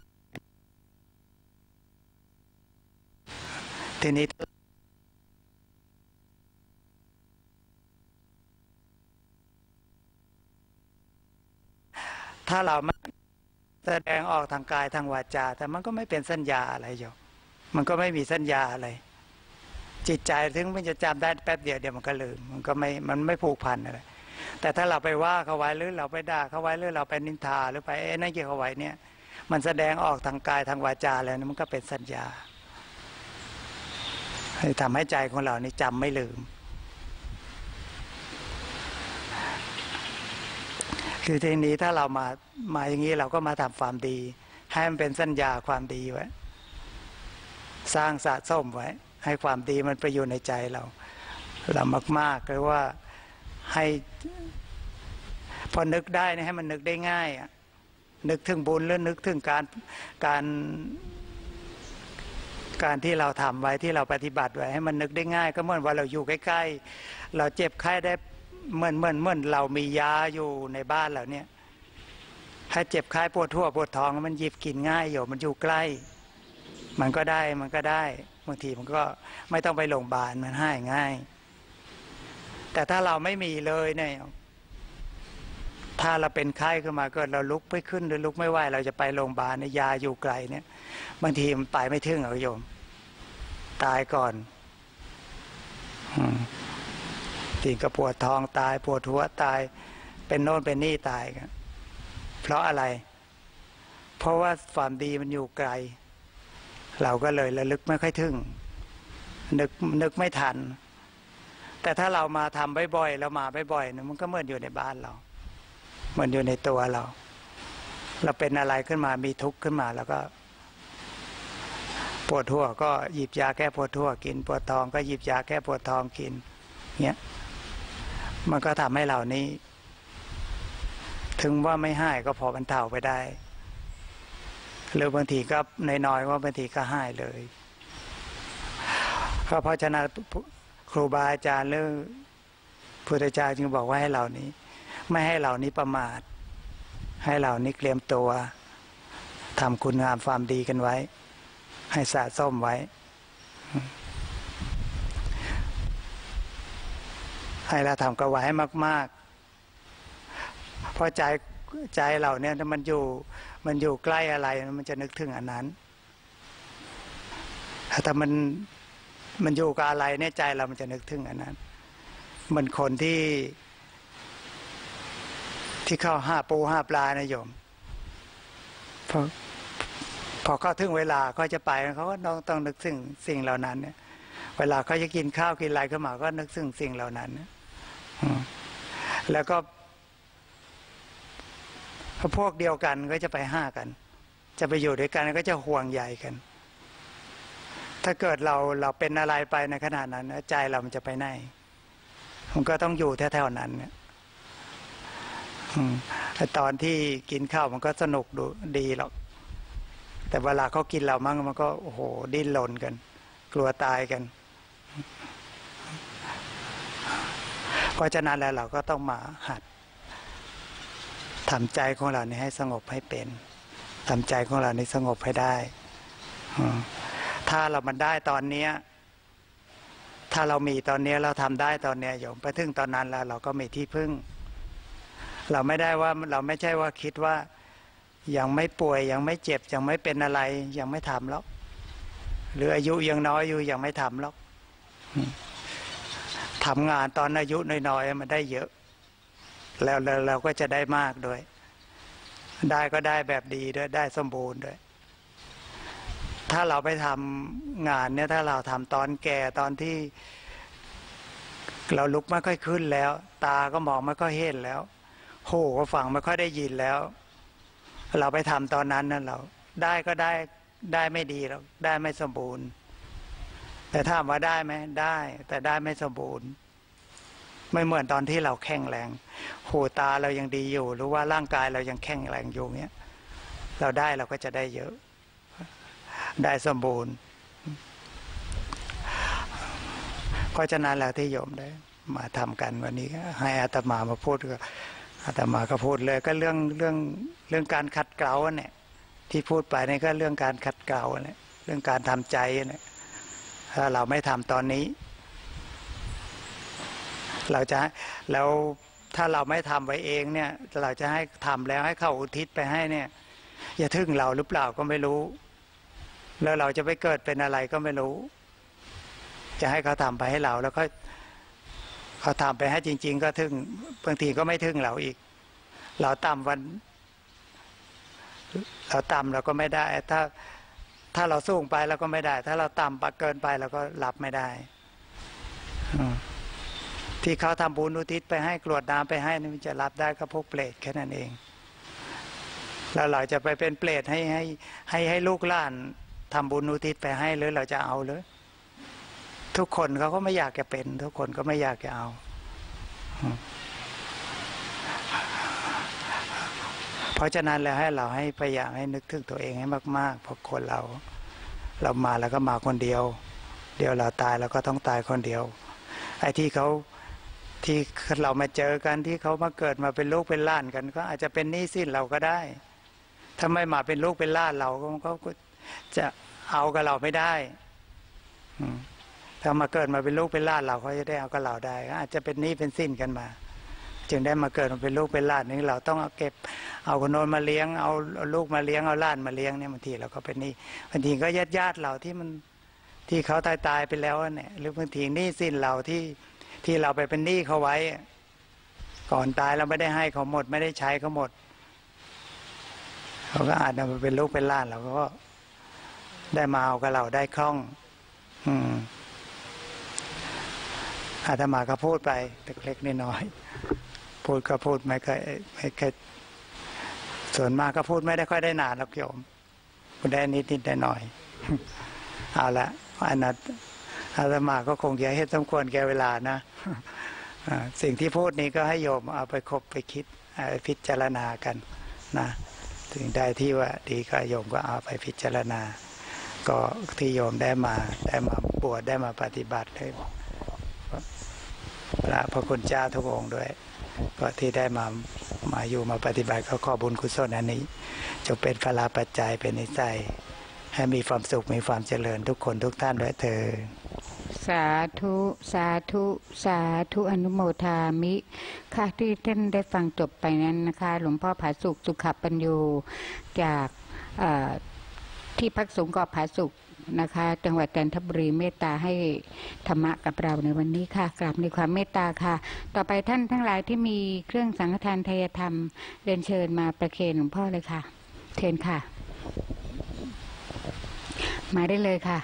ทีนี้ถ้าเราไม่แสดงออกทางกายทางวาจาแต่มันก็ไม่เป็นสัญญาอะไรโยมมันก็ไม่มีสัญญาอะไรจิตใจถึงมันจะจำได้แป๊บเดียวมันก็ลืมมันไม่ผูกพันอะไรแต่ถ้าเราไปว่าเขาไว้หรือเราไปด่าเขาไว้หรือเราไปนินทาหรือไปนั่นเกี่ยวเขาไว้เนี่ยมันแสดงออกทางกายทางวาจาแล้วมันก็เป็นสัญญาให้ทำให้ใจของเรานี่จำไม่ลืมคือทีนี้ถ้าเรามาอย่างนี้เราก็มาทำความดีให้มันเป็นสัญญาความดีไว้สร้างสะสมไว้ให้ความดีมันไปอยู่ในใจเรามากๆเลยว่าให้พอนึกได้ให้มันนึกได้ง่ายนึกถึงบุญหรือนึกถึงการที่เราทำไว้ที่เราปฏิบัติไว้ให้มันนึกได้ง่ายก็เหมือนว่าเราอยู่ใกล้ๆเราเจ็บไข้ได้เหมือนเรามียาอยู่ในบ้านเราเนี่ยถ้าเจ็บไข้ปวดหัวปวดท้องมันหยิบกินง่ายอยู่มันอยู่ใกล้มันก็ได้บางทีมันก็ไม่ต้องไปโรงพยาบาลมันหายง่ายแต่ถ้าเราไม่มีเลยเนี่ยถ้าเราเป็นไข้ขึ้นมาเกิดเราลุกไม่ขึ้นหรือลุกไม่ไหวเราจะไปโรงพยาบาลในยาอยู่ไกลเนี่ยบางทีมันไปไม่ถึงโยมตายก่อนทีก็ปวดท้องตายปวดหัวตายเป็นโน่นเป็นนี่ตายกันเพราะอะไรเพราะว่าความดีมันอยู่ไกลเราก็เลยระลึกไม่ค่อยถึงนึกไม่ทันแต่ถ้าเรามาทำบ่อยๆเรามาบ่อยๆเนี่ยมันก็เหมือนอยู่ในบ้านเราเหมือนอยู่ในตัวเราเป็นอะไรขึ้นมามีทุกข์ขึ้นมาแล้วก็ปวดหัวก็หยิบยาแก้ปวดหัวกินปวดท้องก็หยิบยาแก้ปวดท้องกินเนี่ยมันก็ทำให้เหล่านี้ถึงว่าไม่หายก็พอบรรเทาไปได้หรือบางทีก็น้อยๆว่าบางทีก็หายเลยเพราะฉะนั้นครูบาอาจารย์หรือพุทธเจ้าจึงบอกว่าให้เหล่านี้ไม่ให้เหล่านี้ประมาทให้เหล่านี้เตรียมตัวทำคุณงามความดีกันไว้ให้สะสมไว้ให้เราทำกันไว้ให้มากๆเพราะใจเราเนี่ยมันอยู่ใกล้อะไรมันจะนึกถึงอันนั้นแต่มันอยู่กับอะไรเนี่ยใจเรามันจะนึกถึงอันนั้นเหมือนคนที่เข้าหาปูหาปลานะโยมพอเข้าถึงเวลาก็จะไปเขาก็ต้องนึกถึงสิ่งเหล่านั้นเนี่ยเวลาเขาจะกินข้าวกินอะไรขึ้นมาก็นึกถึงสิ่งเหล่านั้นแล้วก็พวกเดียวกันก็จะไปห้ากันจะไปอยู่ด้วยกันก็จะห่วงใยกันถ้าเกิดเราเป็นอะไรไปในขณะนั้นใจเรามันจะไปไหนมันก็ต้องอยู่แถวๆนั้นเนี่ยตอนที่กินข้าวมันก็สนุกดีหรอกแต่เวลาเขากินเรามั่งมันก็โอ้โหดิ้นรนกันกลัวตายกันเพราะฉะนั้นแล้วเราก็ต้องมาหัดทำใจของเรานี่ให้สงบให้เป็นทำใจของเรานี่สงบให้ได้ถ้าเรามันได้ตอนนี้ถ้าเรามีตอนนี้เราทำได้ตอนนี้โยมไปถึงตอนนั้นแล้วเราก็มีที่พึ่งเราไม่ได้ว่าเราไม่ใช่ว่าคิดว่ายังไม่ป่วยยังไม่เจ็บยังไม่เป็นอะไรยังไม่ทำหรอกหรืออายุยังน้อยอยู่ยังไม่ทำหรอกทำงานตอนอายุน้อยๆมันได้เยอะแล้วเราก็จะได้มากด้วยได้ก็ได้แบบดีด้วยได้สมบูรณ์ด้วยถ้าเราไปทำงานเนี่ยถ้าเราทำตอนแก่ตอนที่เราลุกไม่ค่อยขึ้นแล้วตาก็มองไม่ค่อยเห็นแล้วหูก็ฟังไม่ค่อยได้ยินแล้วเราไปทำตอนนั้นนั่นเราได้ก็ได้ไม่ดีหรอกได้ไม่สมบูรณ์แต่ถามว่าได้ไหมได้แต่ได้ไม่สมบูรณ์ไม่เหมือนตอนที่เราแข็งแรงหูตาเรายังดีอยู่หรือว่าร่างกายเรายังแข็งแรงอยู่เนี้ยเราได้เราก็จะได้เยอะได้สมบูรณ์เพราะฉะนั้นแล้วที่โยมได้มาทำกันวันนี้ให้อาตมาพูดก็อาตมาก็พูดเลยก็เรื่องการขัดเกลาเนี่ยที่พูดไปนี่ก็เรื่องการขัดเกลาเนี่ยเรื่องการทำใจเนี่ยถ้าเราไม่ทำตอนนี้เราจะแล้วถ้าเราไม่ทำไว้เองเนี่ยเราจะให้ทำแล้วให้เขาอุทิศไปให้เนี่ยอย่าทึ่งเราหรือเปล่าก็ไม่รู้แล้วเราจะไปเกิดเป็นอะไรก็ไม่รู้จะให้เขาทำไปให้เราแล้วก็เขาทำไปให้จริงๆก็ทึ่งบางทีก็ไม่ทึ่งเราอีกเราต่ำเราต่ำเราก็ไม่ได้ถ้าเราสูงไปเราก็ไม่ได้ถ้าเราต่ำเกินไปเราก็รับไม่ได้ที่เขาทำบุญอุทิศไปให้กรวดน้ำไปให้นี่มันจะรับได้ก็พวกเปรตแค่นั้นเองแล้วเราจะไปเป็นเปรตให้ลูกหลานทำบุญอุทิศไปให้หรือเราจะเอาหรือทุกคนเขาก็ไม่อยากจะเป็นทุกคนก็ไม่อยากจะเอาเพราะฉะนั้นแล้วให้เราให้พยายามให้นึกถึงตัวเองให้มากๆเพราะคนเรามาแล้วก็มาคนเดียวเดี๋ยวเราตายเราก็ต้องตายคนเดียวไอ้ที่เรามาเจอกันที่เขามาเกิดมาเป็นลูกเป็นหลานกันก็อาจจะเป็นหนี้สิ้นเราก็ได้ถ้าไม่มาเป็นลูกเป็นหลานเราก็จะเอากับเราไม่ได้ถ้ามาเกิดมาเป็นลูกเป็นหลานเราเขาจะได้เอากับเราได้อาจจะเป็นหนี้เป็นสิ้นกันมาจึงได้มาเกิดมาเป็นลูกเป็นหลานนี่เราต้องเอาเก็บเอาคนโน้นมาเลี้ยงเอาลูกมาเลี้ยงเอาหลานมาเลี้ยงเนี่ยบางทีเราก็เป็นหนี้บางทีก็ญาติเราที่เขาตายไปแล้วเนี่ยหรือบางทีหนี้สิ้นเราที่เราไปเป็นหนี้เขาไว้ก่อนตายเราไม่ได้ให้เขาหมดไม่ได้ใช้เขาหมดเขาก็อาจจะมาเป็นลูกเป็นหลานเราก็ได้มาเอากับเราได้คล่องอาตมาก็พูดไปเล็กๆน้อยๆพูดก็พูดไม่เคยส่วนมากก็พูดไม่ได้ค่อยได้นานหรอกโยมพูดได้นิดๆหน่อยเอาละอนัตอาตมาก็คงจะให้สมควรแก่เวลานะสิ่งที่พูดนี้ก็ให้โยมเอาไปคบไปคิดพิจารณากันนะสิ่งใดที่ว่าดีก็โยมก็เอาไปพิจารณาก็ที่โยมได้มาบวชได้มาปฏิบัติเลยพระคุณเจ้าทุกองค์ด้วยก็ที่ได้มาอยู่มาปฏิบัติก็ขอบุญกุศลอันนี้จะเป็นพลาปัจจัยเป็นนิสัยให้มีความสุขมีความเจริญทุกคนทุกท่านด้วยเถิดสาธุสาธุสาธุอนุโมทามิค่ะที่ท่านได้ฟังจบไปนั้นนะคะหลวงพ่อผาสุกสุขปัญโยจากที่พักสงฆ์เกาะผาสุกนะคะจังหวัดจันทบุรีเมตตาให้ธรรมะกับเราในวันนี้ค่ะกราบในความเมตตาค่ะต่อไปท่านทั้งหลายที่มีเครื่องสังฆทานทายธรรมเรียนเชิญมาประเคนหลวงพ่อเลยค่ะเชิญค่ะมาได้เลยค่ะ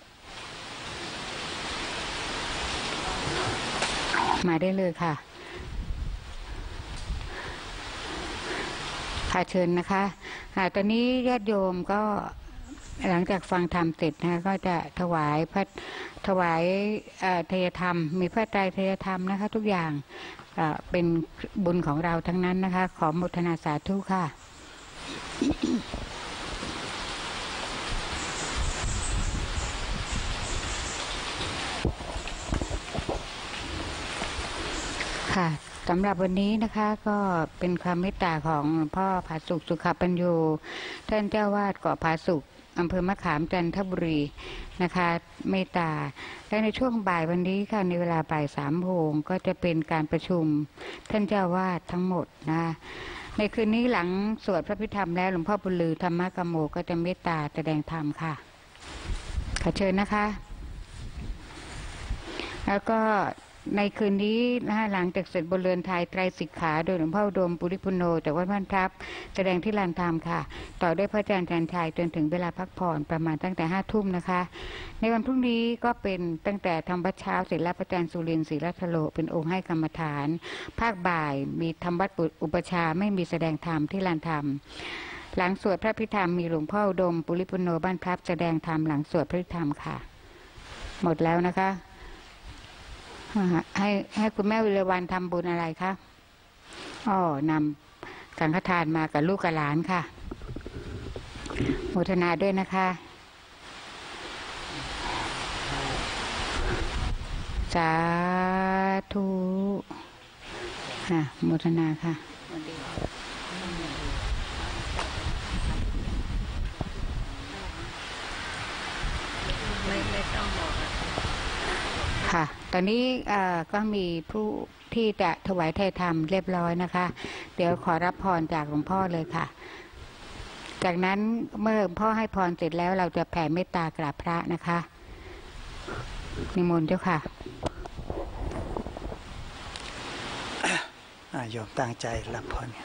มาได้เลยค่ะค่ะเชิญนะคะตอนนี้ญาติโยมก็หลังจากฟังธรรมเสร็จนะคะก็จะถวายทายธรรมมีพระไตรทายธรรมนะคะทุกอย่างเป็นบุญของเราทั้งนั้นนะคะขออนุโมทนาสาธุค่ะค่ะสำหรับวันนี้นะคะก็เป็นความเมตตาของหลวงพ่อผาสุกสุขปัญโยท่านเจ้าวาดเกาะผาสุกอำเภอมะขามจันทบุรีนะคะเมตตาและในช่วงบ่ายวันนี้ค่ะในเวลาบ่าย3 โมงก็จะเป็นการประชุมท่านเจ้าวาดทั้งหมดนะในคืนนี้หลังสวดพระพิธรรมแล้วหลวงพ่อบุญลือธรรมกโมก็จะเมตตาแสดงธรรมค่ะขอเชิญนะคะแล้วก็ในคืนนี้นะคะหลังจากเสร็จบนเรือนไทยไตรสิกขาโดยหลวงพ่ออุดมปุริปุโนแต่วัดบ้านทับแสดงที่ลานธรรมค่ะต่อด้วยพระอาจารย์จันชัยจนถึงเวลาพักผ่อนประมาณตั้งแต่5 ทุ่มนะคะในวันพรุ่งนี้ก็เป็นตั้งแต่ทำวัดเช้าเสร็จแล้วพระอาจารย์สุรินทร์ศรีรัตโลเป็นองค์ให้กรรมฐานภาคบ่ายมีทำวัดอุปชาไม่มีแสดงธรรมที่ลานธรรมหลังสวดพระพิธรรมมีหลวงพ่ออุดมปุริปุโนบ้านทับแสดงธรรมหลังสวดพระพิธรรมค่ะหมดแล้วนะคะให้คุณแม่วิเลวันทำบุญอะไรคะนำสังฆทานมากับลูกกับหลานค่ะโมทนาด้วยนะคะสาธุโมทนาค่ะไม่ต้องบอกค่ะตอนนี้ก็มีผู้ที่จะถวายไทยธรรมเรียบร้อยนะคะเดี๋ยวขอรับพรจากหลวงพ่อเลยค่ะจากนั้นเมื่อหลวงพ่อให้พรเสร็จแล้วเราจะแผ่เมตตากราบพระนะคะนิมนต์เจ้าค่ะโยมตั้งใจรับพร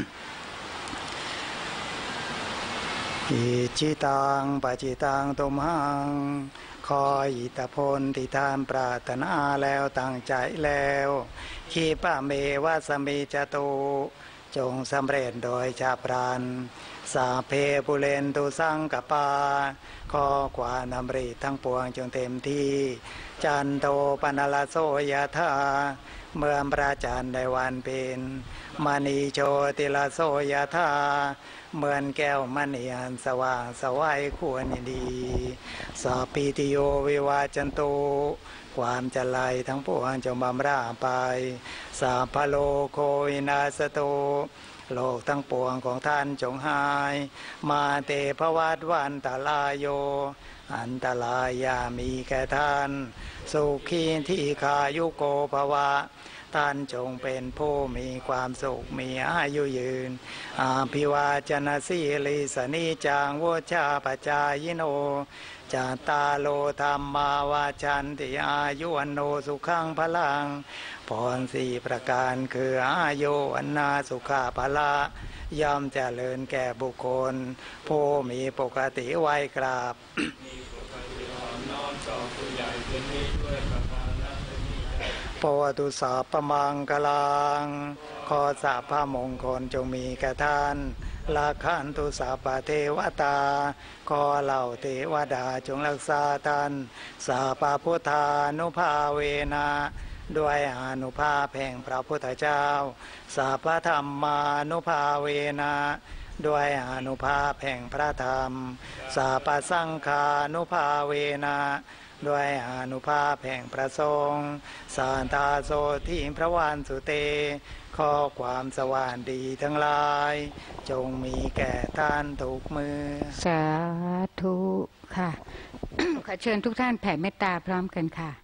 อิจิตังปจิตังตุมหังขออิทธิพลที่ท่านปรารถนาแล้วตั้งใจแล้วขีปะเมวะสมิจตุจงสำเร็จโดยชาพรันสาเพปุเรนตุสังกปาขอความดำริทั้งปวงจงเต็มที่จันโทปนลโสยธาเมื่อพระจันทร์ได้วันเป็นมณีโชติลโสยธาเหมือนแก้วมณีอันสว่างสวัยควรดีสัพพิติโยวิวาจันตุความจะไล่ทั้งปวงจงบำราไปสัพพโลโควินาสตุโลกทั้งปวงของท่านจงหายมาเตภวัตวันตลายโยอันตรายามีแก่ท่านสุขีที่ขายุโกภวะท่านจงเป็นผู้มีความสุขมีอายุยืนอาภิวาจนะสีลิสนิจังโวชาปจายโนจาตาโลธรรมาวาจันติอายุวันโนสุขังพลังพร4 ประการคืออายุวันนาสุขาภละย่อมเจริญแก่บุคคลผู้มีปกติไหวกราบปวตุสาปมังกลังขอสาพระมงคลจงมีแก่ท่านลาคันตุสัพพเทวตาขอเหล่าเทวดาจงรักษาท่านสัพพพุทธานุภาเวนะด้วยอานุภาพแห่งพระพุทธเจ้าสัพพธรรมานุภาเวนะด้วยอานุภาพแห่งพระธรรมสัพพสังฆานุภาเวนะด้วยอานุภาพแห่งพระสงฆ์สานตาโสทิพระวันสุเตขอความสว่างดีทั้งหลายจงมีแก่ท่านทุกมือสาธุค่ะ ขอเชิญทุกท่านแผ่เมตตาพร้อมกันค่ะ